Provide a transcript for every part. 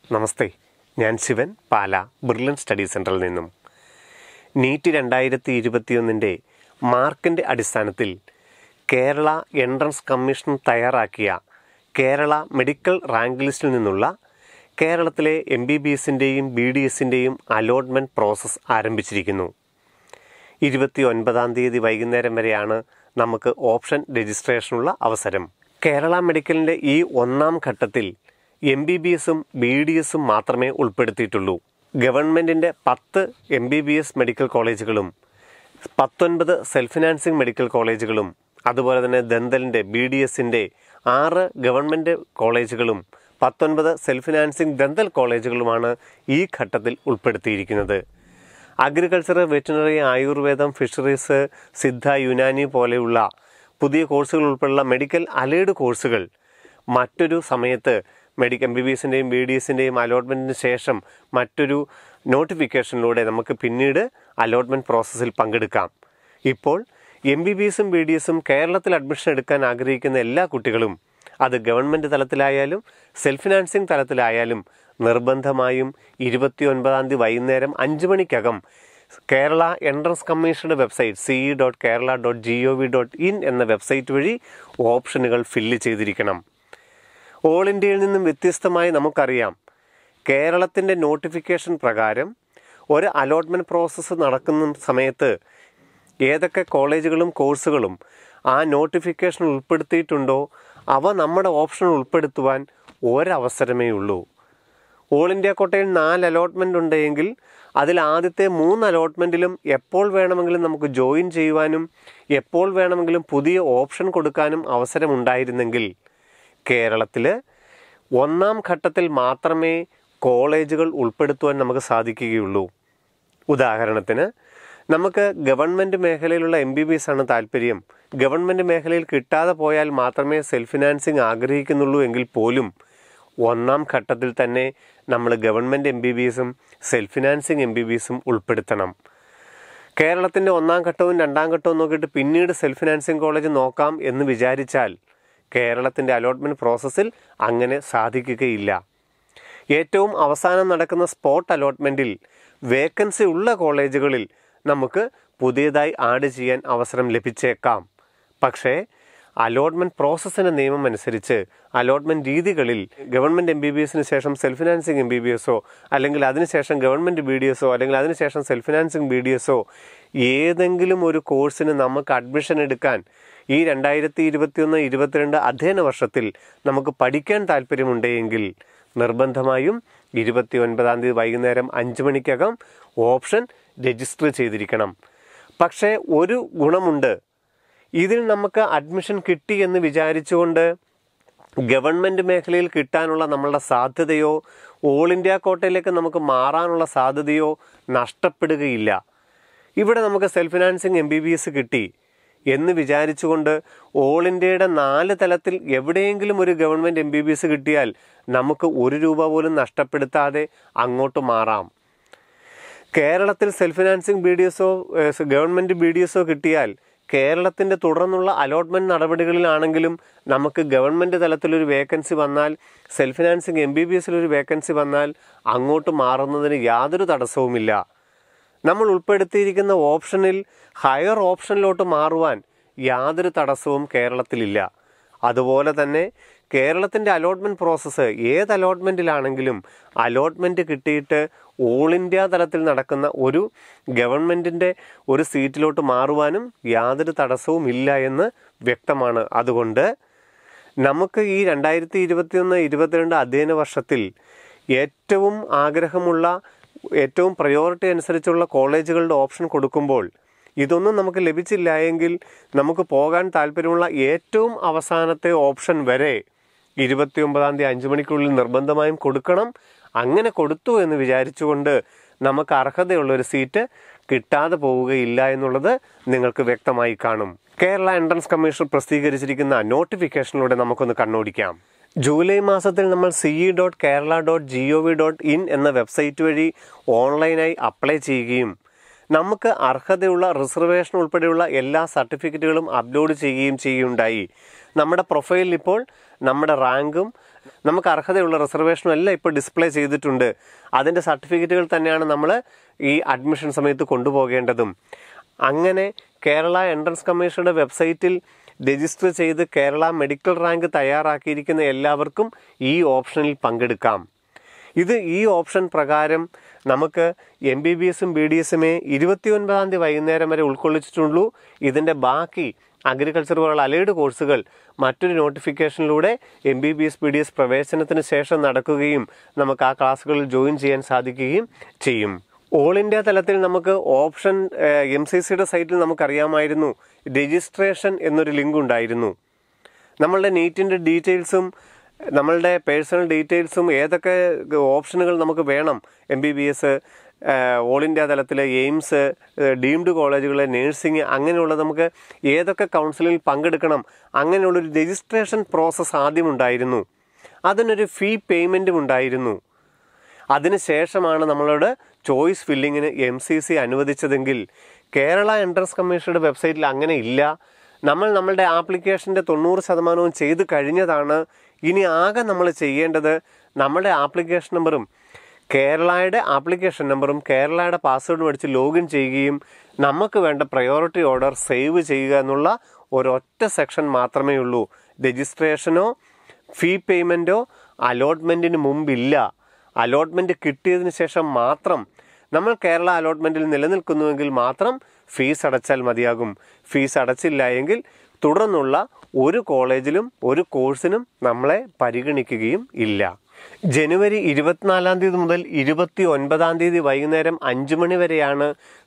നമസ്തേ, ഞാൻ ശിവൻ, പാല brilliant study സെൻറ്ററിൽ നിന്നും. നീറ്റ് 2021 മാർക്കിൻ്റെ അടിസ്ഥാനത്തിൽ കേരള എൻട്രൻസ് കമ്മീഷൻ തയ്യാറാക്കിയ കേരള മെഡിക്കൽ റാങ്ക് ലിസ്റ്റിൽ നിന്നുള്ള കേരളത്തിലെ MBBSൻ്റെയും BDSൻ്റെയും അലോട്ട്മെൻറ്റ് പ്രോസസ്സ് ആരംഭിച്ചിരിക്കുന്നു. 29-ാം തീയതി വൈകുന്നേരം വരെയാണ് നമുക്ക് ഓപ്ഷൻ രജിസ്ട്രേഷനുള്ള അവസരം. കേരള മെഡിക്കലിൻ്റെ ഈ ഒന്നാം ഘട്ടത്തിൽ MBBSും BDSും മാത്രമേ ഉൾപ്പെടുത്തിയിട്ടുള്ളൂ. ഗവൺമെൻറ്റിൻ്റെ 10 MBBS മെഡിക്കൽ കോളേജുകളും 19 സെൽഫ് ഫിനാൻസിങ് മെഡിക്കൽ കോളേജുകളും അതുപോലെ തന്നെ ദന്തലിൻ്റെ BDSൻ്റെ 6 ഗവൺമെൻറ് കോളേജുകളും 19 സെൽഫ് ഫിനാൻസിങ് ദന്തൽ കോളേജുകളുമാണ് ഈ ഘട്ടത്തിൽ ഉൾപ്പെടുത്തിയിരിക്കുന്നത്. അഗ്രികൾച്ചർ, വെറ്റിനറി, ആയുർവേദം, ഫിഷറീസ്, സിദ്ധ, യുനാനി പോലെയുള്ള പുതിയ കോഴ്സുകൾ ഉൾപ്പെടെയുള്ള മെഡിക്കൽ അലൈഡ് കോഴ്സുകൾ മറ്റൊരു സമയത്ത് MBBSൻ്റെയും BDSൻ്റെയും അലോട്ട്മെൻറ്റിന് ശേഷം മറ്റൊരു നോട്ടിഫിക്കേഷനിലൂടെ നമുക്ക് പിന്നീട് അലോട്ട്മെൻറ്റ് പ്രോസസ്സിൽ പങ്കെടുക്കാം. ഇപ്പോൾ MBBSും BDSും കേരളത്തിൽ അഡ്മിഷൻ എടുക്കാൻ ആഗ്രഹിക്കുന്ന എല്ലാ കുട്ടികളും, അത് ഗവൺമെൻറ് തലത്തിലായാലും സെൽഫ് ഫിനാൻസിങ് തലത്തിലായാലും, നിർബന്ധമായും 29-ാം തീയതി വൈകുന്നേരം 5 മണിക്കകം കേരള എൻട്രൻസ് കമ്മീഷൻ്റെ വെബ്സൈറ്റ് ce.kerala.gov.in എന്ന വെബ്സൈറ്റ് വഴി ഓപ്ഷനുകൾ ഫില്ല് ചെയ്തിരിക്കണം. ഓൾ ഇന്ത്യയിൽ നിന്നും വ്യത്യസ്തമായി നമുക്കറിയാം, കേരളത്തിൻ്റെ നോട്ടിഫിക്കേഷൻ പ്രകാരം ഒരു അലോട്ട്മെൻറ്റ് പ്രോസസ്സ് നടക്കുന്ന സമയത്ത് ഏതൊക്കെ കോളേജുകളും കോഴ്സുകളും ആ നോട്ടിഫിക്കേഷൻ ഉൾപ്പെടുത്തിയിട്ടുണ്ടോ അവ നമ്മുടെ ഓപ്ഷൻ ഉൾപ്പെടുത്തുവാൻ ഒരവസരമേ ഉള്ളൂ. ഓൾ ഇന്ത്യ കോട്ടയിൽ 4 അലോട്ട്മെൻ്റ് ഉണ്ടെങ്കിൽ അതിൽ ആദ്യത്തെ 3 അലോട്ട്മെൻറ്റിലും എപ്പോൾ വേണമെങ്കിലും നമുക്ക് ജോയിൻ ചെയ്യുവാനും എപ്പോൾ വേണമെങ്കിലും പുതിയ ഓപ്ഷൻ കൊടുക്കാനും അവസരമുണ്ടായിരുന്നെങ്കിൽ കേരളത്തിൽ ഒന്നാം ഘട്ടത്തിൽ മാത്രമേ കോളേജുകൾ ഉൾപ്പെടുത്തുവാൻ നമുക്ക് സാധിക്കുകയുള്ളൂ. ഉദാഹരണത്തിന്, നമുക്ക് ഗവൺമെൻറ് മേഖലയിലുള്ള MBBS ആണ് താല്പര്യം. ഗവൺമെൻറ് മേഖലയിൽ കിട്ടാതെ പോയാൽ മാത്രമേ സെൽഫ് ഫിനാൻസിങ് ആഗ്രഹിക്കുന്നുള്ളൂ എങ്കിൽ പോലും ഒന്നാം ഘട്ടത്തിൽ തന്നെ നമ്മൾ ഗവൺമെൻറ് MBBSും സെൽഫ് ഫിനാൻസിങ് MBBSും ഉൾപ്പെടുത്തണം. കേരളത്തിൻ്റെ ഒന്നാം ഘട്ടവും രണ്ടാം ഘട്ടവും നോക്കിയിട്ട് പിന്നീട് സെൽഫ് ഫിനാൻസിങ് കോളേജ് നോക്കാം എന്ന് വിചാരിച്ചാൽ കേരളത്തിൻ്റെ അലോട്ട്മെൻറ്റ് പ്രോസസ്സിൽ അങ്ങനെ സാധിക്കുകയില്ല. ഏറ്റവും അവസാനം നടക്കുന്ന സ്പോട്ട് അലോട്ട്മെൻറ്റിൽ വേക്കൻസി ഉള്ള കോളേജുകളിൽ നമുക്ക് പുതിയതായി ആഡ് ചെയ്യാൻ അവസരം ലഭിച്ചേക്കാം. പക്ഷേ അലോട്ട്മെൻറ്റ് പ്രോസസ്സിൻ്റെ നിയമം അനുസരിച്ച് അലോട്ട്മെൻറ്റ് രീതികളിൽ ഗവൺമെൻറ് MBBSന് ശേഷം സെൽഫ് ഫിനാൻസിങ് MBBSോ അല്ലെങ്കിൽ അതിനുശേഷം ഗവൺമെൻറ് BDSോ അല്ലെങ്കിൽ അതിനുശേഷം സെൽഫ് ഫിനാൻസിങ് BDSോ ഏതെങ്കിലും ഒരു കോഴ്സിന് നമുക്ക് അഡ്മിഷൻ എടുക്കാൻ ഈ 2021-22 അധ്യയന വർഷത്തിൽ നമുക്ക് പഠിക്കാൻ താല്പര്യമുണ്ടെങ്കിൽ നിർബന്ധമായും 29-ാം തീയതി വൈകുന്നേരം 5 മണിക്കകം ഓപ്ഷൻ രജിസ്റ്റർ ചെയ്തിരിക്കണം. പക്ഷേ ഒരു ഗുണമുണ്ട്, ഇതിൽ നമുക്ക് അഡ്മിഷൻ കിട്ടി എന്ന് വിചാരിച്ചുകൊണ്ട് ഗവൺമെൻറ് മേഖലയിൽ കിട്ടാനുള്ള നമ്മളുടെ സാധ്യതയോ ഓൾ ഇന്ത്യ കോട്ടയിലേക്ക് നമുക്ക് മാറാനുള്ള സാധ്യതയോ നഷ്ടപ്പെടുകയില്ല. ഇവിടെ നമുക്ക് സെൽഫ് ഫിനാൻസിങ് MBBS കിട്ടി എന്ന് വിചാരിച്ചുകൊണ്ട് ഓൾ ഇന്ത്യയുടെ 4 തലത്തിൽ എവിടെയെങ്കിലും ഒരു ഗവൺമെൻറ് MBBS കിട്ടിയാൽ നമുക്ക് 1 രൂപ പോലും നഷ്ടപ്പെടുത്താതെ അങ്ങോട്ട് മാറാം. കേരളത്തിൽ സെൽഫ് ഫിനാൻസിങ് BDSോ ഗവൺമെൻറ് BDSോ കിട്ടിയാൽ കേരളത്തിൻ്റെ തുടർന്നുള്ള അലോട്ട്മെൻറ്റ് നടപടികളിലാണെങ്കിലും നമുക്ക് ഗവൺമെൻറ് തലത്തിലൊരു വേക്കൻസി വന്നാൽ, സെൽഫ് ഫിനാൻസിങ് MBBSലൊരു വേക്കൻസി വന്നാൽ അങ്ങോട്ട് മാറുന്നതിന് യാതൊരു തടസ്സവുമില്ല. നമ്മൾ ഉൾപ്പെടുത്തിയിരിക്കുന്ന ഓപ്ഷനിൽ ഹയർ ഓപ്ഷനിലോട്ട് മാറുവാൻ യാതൊരു തടസ്സവും കേരളത്തിലില്ല. അതുപോലെ തന്നെ കേരളത്തിൻ്റെ അലോട്ട്മെൻറ്റ് പ്രോസസ്സ് ഏത് അലോട്ട്മെൻറ്റിലാണെങ്കിലും അലോട്ട്മെൻറ്റ് കിട്ടിയിട്ട് ഓൾ ഇന്ത്യ തലത്തിൽ നടക്കുന്ന ഒരു ഗവൺമെൻറ്റിൻ്റെ ഒരു സീറ്റിലോട്ട് മാറുവാനും യാതൊരു തടസ്സവും ഇല്ല എന്ന് വ്യക്തമാണ്. അതുകൊണ്ട് നമുക്ക് ഈ 2021-22 അധ്യയന വർഷത്തിൽ ഏറ്റവും ആഗ്രഹമുള്ള ഏറ്റവും പ്രയോറിറ്റി അനുസരിച്ചുള്ള കോളേജുകളുടെ ഓപ്ഷൻ കൊടുക്കുമ്പോൾ ഇതൊന്നും നമുക്ക് ലഭിച്ചില്ല എങ്കിൽ നമുക്ക് പോകാൻ താല്പര്യമുള്ള ഏറ്റവും അവസാനത്തെ ഓപ്ഷൻ വരെ 29-ാം തീയതി 5 മണിക്കുള്ളിൽ നിർബന്ധമായും കൊടുക്കണം. അങ്ങനെ കൊടുത്തു എന്ന് വിചാരിച്ചുകൊണ്ട് നമുക്ക് അർഹതയുള്ളൊരു സീറ്റ് കിട്ടാതെ പോവുകയില്ല എന്നുള്ളത് നിങ്ങൾക്ക് വ്യക്തമായി കാണും. കേരള എൻട്രൻസ് കമ്മീഷൻ പ്രസിദ്ധീകരിച്ചിരിക്കുന്ന നോട്ടിഫിക്കേഷനിലൂടെ നമുക്കൊന്ന് കണ്ണോടിക്കാം. ജൂലൈ മാസത്തിൽ നമ്മൾ ce.kerala.gov.in എന്ന വെബ്സൈറ്റ് വഴി ഓൺലൈനായി അപ്ലൈ ചെയ്യുകയും നമുക്ക് അർഹതയുള്ള റിസർവേഷൻ ഉൾപ്പെടെയുള്ള എല്ലാ സർട്ടിഫിക്കറ്റുകളും അപ്ലോഡ് ചെയ്യുകയും ചെയ്യുകയുണ്ടായി. നമ്മുടെ പ്രൊഫൈലിൽ ഇപ്പോൾ നമ്മുടെ റാങ്കും നമുക്ക് അർഹതയുള്ള റിസർവേഷനും എല്ലാം ഇപ്പോൾ ഡിസ്പ്ലേ ചെയ്തിട്ടുണ്ട്. അതിൻ്റെ സർട്ടിഫിക്കറ്റുകൾ തന്നെയാണ് നമ്മൾ ഈ അഡ്മിഷൻ സമയത്ത് കൊണ്ടുപോകേണ്ടതും. അങ്ങനെ കേരള എൻട്രൻസ് കമ്മീഷനുടെ വെബ്സൈറ്റിൽ രജിസ്റ്റർ ചെയ്ത് കേരള മെഡിക്കൽ റാങ്ക് തയ്യാറാക്കിയിരിക്കുന്ന എല്ലാവർക്കും ഈ ഓപ്ഷനിൽ പങ്കെടുക്കാം. ഈ ഓപ്ഷൻ പ്രകാരം നമുക്ക് MBBSും BDSുമേ 29-ാം തീയതി വൈകുന്നേരം വരെ ഉൾക്കൊള്ളിച്ചിട്ടുള്ളൂ. ഇതിൻ്റെ ബാക്കി അഗ്രികൾച്ചർ പോലുള്ള അലൈഡ് കോഴ്സുകൾ മറ്റൊരു നോട്ടിഫിക്കേഷനിലൂടെ MBBS BDS പ്രവേശനത്തിന് ശേഷം നടക്കുകയും നമുക്ക് ആ ക്ലാസ്സുകളിൽ ജോയിൻ ചെയ്യാൻ സാധിക്കുകയും ചെയ്യും. ഓൾ ഇന്ത്യ തലത്തിൽ നമുക്ക് ഓപ്ഷൻ MCCയുടെ സൈറ്റിൽ നമുക്കറിയാമായിരുന്നു രജിസ്ട്രേഷൻ എന്നൊരു ലിങ്ക് ഉണ്ടായിരുന്നു. നമ്മളുടെ നീറ്റിൻ്റെ ഡീറ്റെയിൽസും നമ്മളുടെ പേഴ്സണൽ ഡീറ്റെയിൽസും ഏതൊക്കെ ഓപ്ഷനുകൾ നമുക്ക് വേണം, MBBS, ഓൾ ഇന്ത്യ തലത്തിൽ എയിംസ്, ഡീംഡ് കോളേജുകൾ, നേഴ്സിംഗ്, അങ്ങനെയുള്ള നമുക്ക് ഏതൊക്കെ കൗൺസിലിൽ പങ്കെടുക്കണം, അങ്ങനെയുള്ളൊരു രജിസ്ട്രേഷൻ പ്രോസസ്സ് ആദ്യം ഉണ്ടായിരുന്നു. അതിനൊരു ഫീ പേയ്മെൻറ്റും ഉണ്ടായിരുന്നു. അതിനുശേഷമാണ് നമ്മളോട് ചോയ്സ് ഫില്ലിങ്ങിന് MCC അനുവദിച്ചതെങ്കിൽ കേരള എൻട്രൻസ് കമ്മീഷനുടെ വെബ്സൈറ്റിൽ അങ്ങനെ ഇല്ല. നമ്മളുടെ ആപ്ലിക്കേഷൻ്റെ 90% ചെയ്ത് കഴിഞ്ഞതാണ്. ഇനി ആകെ നമ്മൾ ചെയ്യേണ്ടത് നമ്മുടെ ആപ്ലിക്കേഷൻ നമ്പറും കേരളയുടെ ആപ്ലിക്കേഷൻ നമ്പറും കേരളയുടെ പാസ്വേഡും അടിച്ച് ലോഗിൻ ചെയ്യുകയും നമുക്ക് വേണ്ട പ്രയോറിറ്റി ഓർഡർ സേവ് ചെയ്യുക എന്നുള്ള ഒരൊറ്റ സെക്ഷൻ മാത്രമേ ഉള്ളൂ. രജിസ്ട്രേഷനോ ഫീ പേയ്മെൻറ്റോ അലോട്ട്മെൻറ്റിന് മുമ്പില്ല. അലോട്ട്മെൻറ്റ് കിട്ടിയതിന് ശേഷം മാത്രം നമ്മൾ കേരള അലോട്ട്മെൻറ്റിൽ നിലനിൽക്കുന്നുവെങ്കിൽ മാത്രം ഫീസ് അടച്ചാൽ മതിയാകും. ഫീസ് അടച്ചില്ല എങ്കിൽ തുടർന്നുള്ള ഒരു കോളേജിലും ഒരു കോഴ്സിനും നമ്മളെ പരിഗണിക്കുകയും ഇല്ല. ജനുവരി 24-ാം തീയതി മുതൽ 29-ാം തീയതി വൈകുന്നേരം 5 മണി വരെയാണ്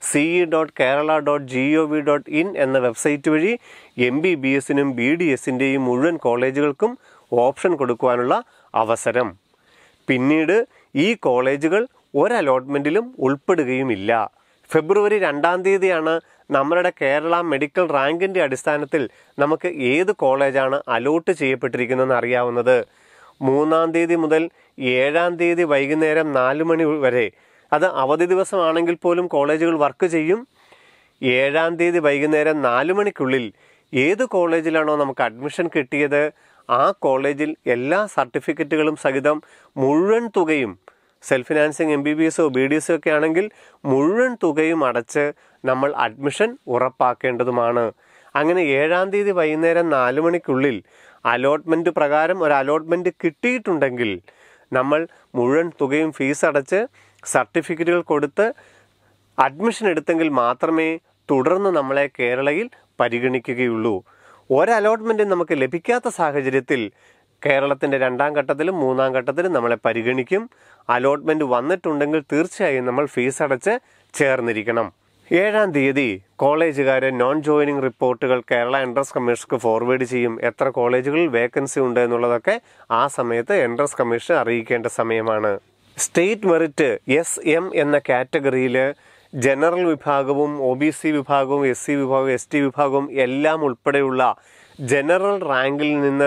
ce.kerala.gov.in എന്ന വെബ്സൈറ്റ് വഴി MBBSനും BDSൻ്റെയും മുഴുവൻ കോളേജുകൾക്കും ഓപ്ഷൻ കൊടുക്കുവാനുള്ള അവസരം. പിന്നീട് ഈ കോളേജുകൾ ഒരു അലോട്ട്മെൻറ്റിലും ഉൾപ്പെടുകയുമില്ല. ഫെബ്രുവരി 2-ാം തീയതിയാണ് നമ്മളുടെ കേരള മെഡിക്കൽ റാങ്കിൻ്റെ അടിസ്ഥാനത്തിൽ നമുക്ക് ഏത് കോളേജാണ് അലോട്ട് ചെയ്യപ്പെട്ടിരിക്കുന്നതെന്ന് അറിയാവുന്നത്. 3-ാം തീയതി മുതൽ 7-ാം തീയതി വൈകുന്നേരം 4 മണി വരെ, അത് അവധി ദിവസമാണെങ്കിൽ പോലും കോളേജുകൾ വർക്ക് ചെയ്യും. 7-ാം തീയതി വൈകുന്നേരം 4 മണിക്കുള്ളിൽ ഏത് കോളേജിലാണോ നമുക്ക് അഡ്മിഷൻ കിട്ടിയത് ആ കോളേജിൽ എല്ലാ സർട്ടിഫിക്കറ്റുകളും സഹിതം മുഴുവൻ തുകയും, സെൽഫ് ഫിനാൻസിങ് MBBSോ BDSോ ഒക്കെ ആണെങ്കിൽ മുഴുവൻ തുകയും അടച്ച് നമ്മൾ അഡ്മിഷൻ ഉറപ്പാക്കേണ്ടതുമാണ്. അങ്ങനെ 7-ാം തീയതി വൈകുന്നേരം 4 മണിക്കുള്ളിൽ അലോട്ട്മെൻറ്റ് പ്രകാരം ഒരു അലോട്ട്മെൻറ്റ് കിട്ടിയിട്ടുണ്ടെങ്കിൽ നമ്മൾ മുഴുവൻ തുകയും ഫീസ് അടച്ച് സർട്ടിഫിക്കറ്റുകൾ കൊടുത്ത് അഡ്മിഷൻ എടുത്തെങ്കിൽ മാത്രമേ തുടർന്ന് നമ്മളെ കേരളയിൽ പരിഗണിക്കുകയുള്ളൂ. ഒരലോട്ട്മെൻറ്റും നമുക്ക് ലഭിക്കാത്ത സാഹചര്യത്തിൽ കേരളത്തിൻ്റെ 2-ാം ഘട്ടത്തിലും 3-ാം ഘട്ടത്തിലും നമ്മളെ പരിഗണിക്കും. അലോട്ട്മെൻറ്റ് വന്നിട്ടുണ്ടെങ്കിൽ തീർച്ചയായും നമ്മൾ ഫീസ് അടച്ച് ചേർന്നിരിക്കണം. 7-ാം തീയതി കോളേജുകാരെ നോൺ ജോയിനിങ് റിപ്പോർട്ടുകൾ കേരള എൻട്രൻസ് കമ്മീഷർക്ക് ഫോർവേഡ് ചെയ്യും. എത്ര കോളേജുകളിൽ വേക്കൻസി ഉണ്ട് എന്നുള്ളതൊക്കെ ആ സമയത്ത് എൻട്രൻസ് കമ്മീഷൻ അറിയിക്കേണ്ട സമയമാണ്. സ്റ്റേറ്റ് മെറിറ്റ് SM എന്ന കാറ്റഗറിയിൽ ജനറൽ വിഭാഗവും OBC വിഭാഗവും SC വിഭാഗവും ST വിഭാഗവും എല്ലാം ഉൾപ്പെടെയുള്ള ജനറൽ റാങ്കിൽ നിന്ന്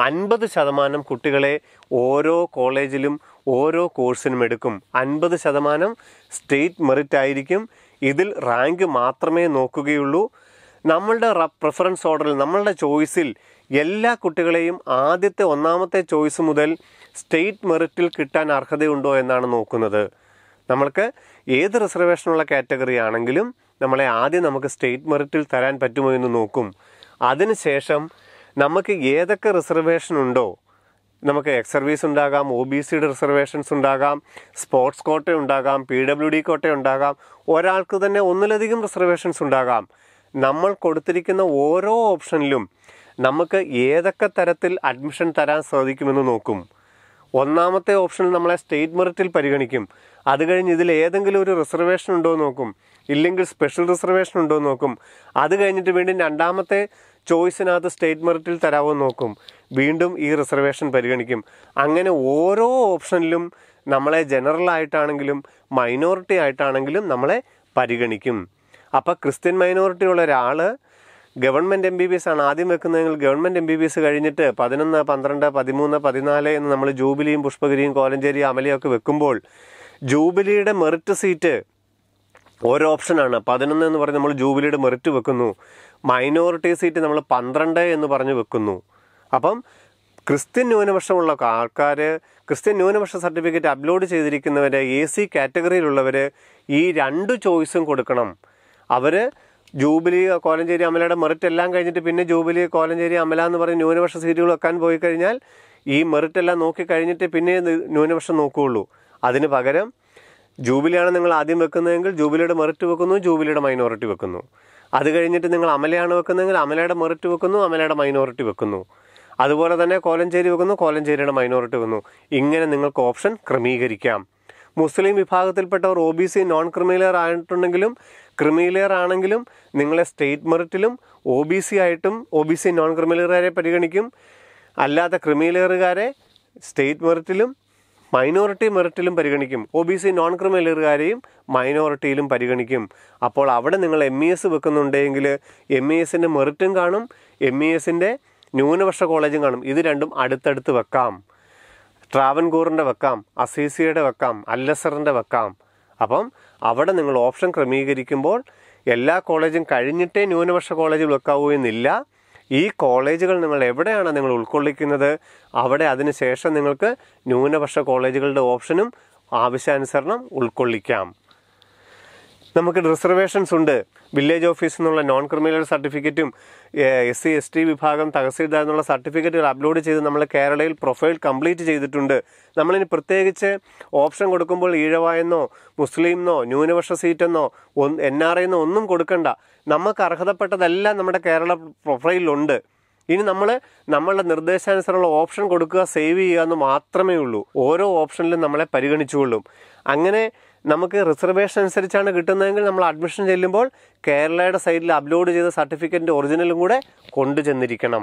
50% കുട്ടികളെ ഓരോ കോളേജിലും ഓരോ കോഴ്സിനും എടുക്കും. 50% സ്റ്റേറ്റ് മെറിറ്റ് ആയിരിക്കും. ഇതിൽ റാങ്ക് മാത്രമേ നോക്കുകയുള്ളൂ. നമ്മളുടെ പ്രിഫറൻസ് ഓർഡറിൽ, നമ്മളുടെ ചോയ്സിൽ എല്ലാ കുട്ടികളെയും ആദ്യത്തെ 1-ാമത്തെ ചോയ്സ് മുതൽ സ്റ്റേറ്റ് മെറിറ്റിൽ കിട്ടാൻ അർഹതയുണ്ടോ എന്നാണ് നോക്കുന്നത്. നമ്മൾക്ക് ഏത് റിസർവേഷനുള്ള കാറ്റഗറി ആണെങ്കിലും നമുക്ക് സ്റ്റേറ്റ് മെറിറ്റിൽ തരാൻ പറ്റുമോ എന്ന് നോക്കും. അതിനുശേഷം നമുക്ക് ഏതൊക്കെ റിസർവേഷൻ ഉണ്ടോ, നമുക്ക് എക്സ് സർവീസ് ഉണ്ടാകാം, OBCയുടെ റിസർവേഷൻസ് ഉണ്ടാകാം, സ്പോർട്സ് കോട്ട ഉണ്ടാകാം, PWD കോട്ട ഉണ്ടാകാം, ഒരാൾക്ക് തന്നെ ഒന്നിലധികം റിസർവേഷൻസ് ഉണ്ടാകാം. നമ്മൾ കൊടുത്തിരിക്കുന്ന ഓരോ ഓപ്ഷനിലും നമുക്ക് ഏതൊക്കെ തരത്തിൽ അഡ്മിഷൻ തരാൻ സാധിക്കുമെന്ന് നോക്കും. 1-ാമത്തെ ഓപ്ഷനിൽ നമ്മളെ സ്റ്റേറ്റ് മെറിറ്റിൽ പരിഗണിക്കും. അത് കഴിഞ്ഞ് ഇതിൽ ഏതെങ്കിലും ഒരു റിസർവേഷൻ ഉണ്ടോ എന്ന് നോക്കും, ഇല്ലെങ്കിൽ സ്പെഷ്യൽ റിസർവേഷൻ ഉണ്ടോ എന്ന് നോക്കും. അത് കഴിഞ്ഞിട്ട് വീണ്ടും 2-ാമത്തെ ചോയ്സിനകത്ത് സ്റ്റേറ്റ് മെറിറ്റിൽ തരാമോ നോക്കും. വീണ്ടും ഈ റിസർവേഷൻ പരിഗണിക്കും. അങ്ങനെ ഓരോ ഓപ്ഷനിലും നമ്മളെ ജനറൽ ആയിട്ടാണെങ്കിലും മൈനോറിറ്റി ആയിട്ടാണെങ്കിലും നമ്മളെ പരിഗണിക്കും. അപ്പോൾ ക്രിസ്ത്യൻ മൈനോറിറ്റി ഉള്ള ഒരാൾ ഗവൺമെൻറ് MBBS ആണ് ആദ്യം വെക്കുന്നതെങ്കിൽ ഗവൺമെൻറ് MBBS കഴിഞ്ഞിട്ട് 11, 12, 13, 14 എന്ന് നമ്മൾ ജൂബിലിയും പുഷ്പഗിരിയും കോലഞ്ചേരിയും അമലയൊക്കെ വെക്കുമ്പോൾ ജൂബിലിയുടെ മെറിറ്റ് സീറ്റ് ഓരോ ഓപ്ഷനാണ്. 11 എന്ന് പറഞ്ഞ് നമ്മൾ ജൂബിലിയുടെ മെറിറ്റ് വെക്കുന്നു. മൈനോറിറ്റി സീറ്റ് നമ്മൾ 12 എന്ന് പറഞ്ഞ് വെക്കുന്നു. അപ്പം ക്രിസ്ത്യൻ ന്യൂനപക്ഷമുള്ള ആൾക്കാർ, ക്രിസ്ത്യൻ ന്യൂനപക്ഷ സർട്ടിഫിക്കറ്റ് അപ്ലോഡ് ചെയ്തിരിക്കുന്നവർ, AC കാറ്റഗറിയിലുള്ളവർ ഈ 2 ചോയ്സും കൊടുക്കണം. അവർ ജൂബിലി കോലഞ്ചേരി അമലയുടെ മെറിറ്റ് എല്ലാം കഴിഞ്ഞിട്ട് പിന്നെ ജൂബിലി കോലഞ്ചേരി അമല എന്ന് പറഞ്ഞ് ന്യൂനപക്ഷ സീറ്റുകൾ വെക്കാൻ പോയി കഴിഞ്ഞാൽ ഈ മെറിറ്റ് എല്ലാം നോക്കി കഴിഞ്ഞിട്ട് പിന്നെ ന്യൂനപക്ഷം നോക്കുകയുള്ളൂ. അതിന് പകരം ജൂബിലിയാണ് നിങ്ങൾ ആദ്യം വെക്കുന്നതെങ്കിൽ ജൂബിലിയുടെ മെറിറ്റ് വെക്കുന്നു, ജൂബിലിയുടെ മൈനോറിറ്റി വെക്കുന്നു. അത് കഴിഞ്ഞിട്ട് നിങ്ങൾ അമലയാണ് വെക്കുന്നതെങ്കിൽ അമലയുടെ മെറിറ്റ് വെക്കുന്നു, അമലയുടെ മൈനോറിറ്റി വെക്കുന്നു. അതുപോലെ തന്നെ കോലഞ്ചേരി വെക്കുന്നു, കോലഞ്ചേരിയുടെ മൈനോറിറ്റി വെക്കുന്നു. ഇങ്ങനെ നിങ്ങൾക്ക് ഓപ്ഷൻ ക്രമീകരിക്കാം. മുസ്ലിം വിഭാഗത്തിൽപ്പെട്ടവർ OBC നോൺ ക്രിമിലെയർ ആയിട്ടുണ്ടെങ്കിലും ക്രിമിലെയർ ആണെങ്കിലും നിങ്ങളെ സ്റ്റേറ്റ് മെറിറ്റിലും OBC ആയിട്ടും OBC നോൺ ക്രിമിലെയറുകാരെ പരിഗണിക്കും. അല്ലാത്ത ക്രിമിലെയറുകാരെ സ്റ്റേറ്റ് മെറിറ്റിലും മൈനോറിറ്റി മെറിറ്റിലും പരിഗണിക്കും. OBC നോൺ ക്രിമിലെയറുകാരെയും മൈനോറിറ്റിയിലും പരിഗണിക്കും. അപ്പോൾ അവിടെ നിങ്ങൾ MES വെക്കുന്നുണ്ടെങ്കിൽ MESൻ്റെ മെറിറ്റും കാണും, MESൻ്റെ ന്യൂനപക്ഷ കോളേജും കാണും. ഇത് രണ്ടും അടുത്തടുത്ത് വെക്കാം. ട്രാവൻകൂറിൻ്റെ വെക്കാം, അസീസിയുടെ വെക്കാം, അല്ലസറിൻ്റെ വെക്കാം. അപ്പം അവിടെ നിങ്ങൾ ഓപ്ഷൻ ക്രമീകരിക്കുമ്പോൾ എല്ലാ കോളേജും കഴിഞ്ഞിട്ടേ ന്യൂനപക്ഷ കോളേജിൽ വെക്കാവൂ എന്നില്ല. ഈ കോളേജുകൾ നിങ്ങൾ എവിടെയാണ് നിങ്ങൾ ഉൾക്കൊള്ളിക്കുന്നത് അവിടെ അതിന് ശേഷം നിങ്ങൾക്ക് ന്യൂനപക്ഷ കോളേജുകളുടെ ഓപ്ഷനും ആവശ്യാനുസരണം ഉൾക്കൊള്ളിക്കാം. നമുക്ക് റിസർവേഷൻസ് ഉണ്ട്. വില്ലേജ് ഓഫീസിൽ നിന്നുള്ള നോൺ ക്രിമിനൽ സർട്ടിഫിക്കറ്റും SC ST വിഭാഗം തഹസീൽദാർ എന്നുള്ള സർട്ടിഫിക്കറ്റുകൾ അപ്ലോഡ് ചെയ്ത് നമ്മൾ കേരളയിൽ പ്രൊഫൈൽ കംപ്ലീറ്റ് ചെയ്തിട്ടുണ്ട്. നമ്മളിനി പ്രത്യേകിച്ച് ഓപ്ഷൻ കൊടുക്കുമ്പോൾ ഈഴവായെന്നോ മുസ്ലിംന്നോ ന്യൂനപക്ഷ സീറ്റെന്നോ NRI എന്നോ ഒന്നും കൊടുക്കണ്ട. നമുക്ക് അർഹതപ്പെട്ടതെല്ലാം നമ്മുടെ കേരള പ്രൊഫൈലിലുണ്ട്. ഇനി നമ്മളുടെ നിർദ്ദേശാനുസരണമുള്ള ഓപ്ഷൻ കൊടുക്കുക, സേവ് ചെയ്യുക എന്ന് മാത്രമേ ഉള്ളൂ. ഓരോ ഓപ്ഷനിലും നമ്മളെ പരിഗണിച്ചുകൊള്ളും. അങ്ങനെ നമുക്ക് റിസർവേഷൻ അനുസരിച്ചാണ് കിട്ടുന്നതെങ്കിൽ നമ്മൾ അഡ്മിഷൻ ചെല്ലുമ്പോൾ കേരളയുടെ സൈറ്റിൽ അപ്ലോഡ് ചെയ്ത സർട്ടിഫിക്കറ്റിൻ്റെ ഒറിജിനലും കൂടെ കൊണ്ടു ചെന്നിരിക്കണം.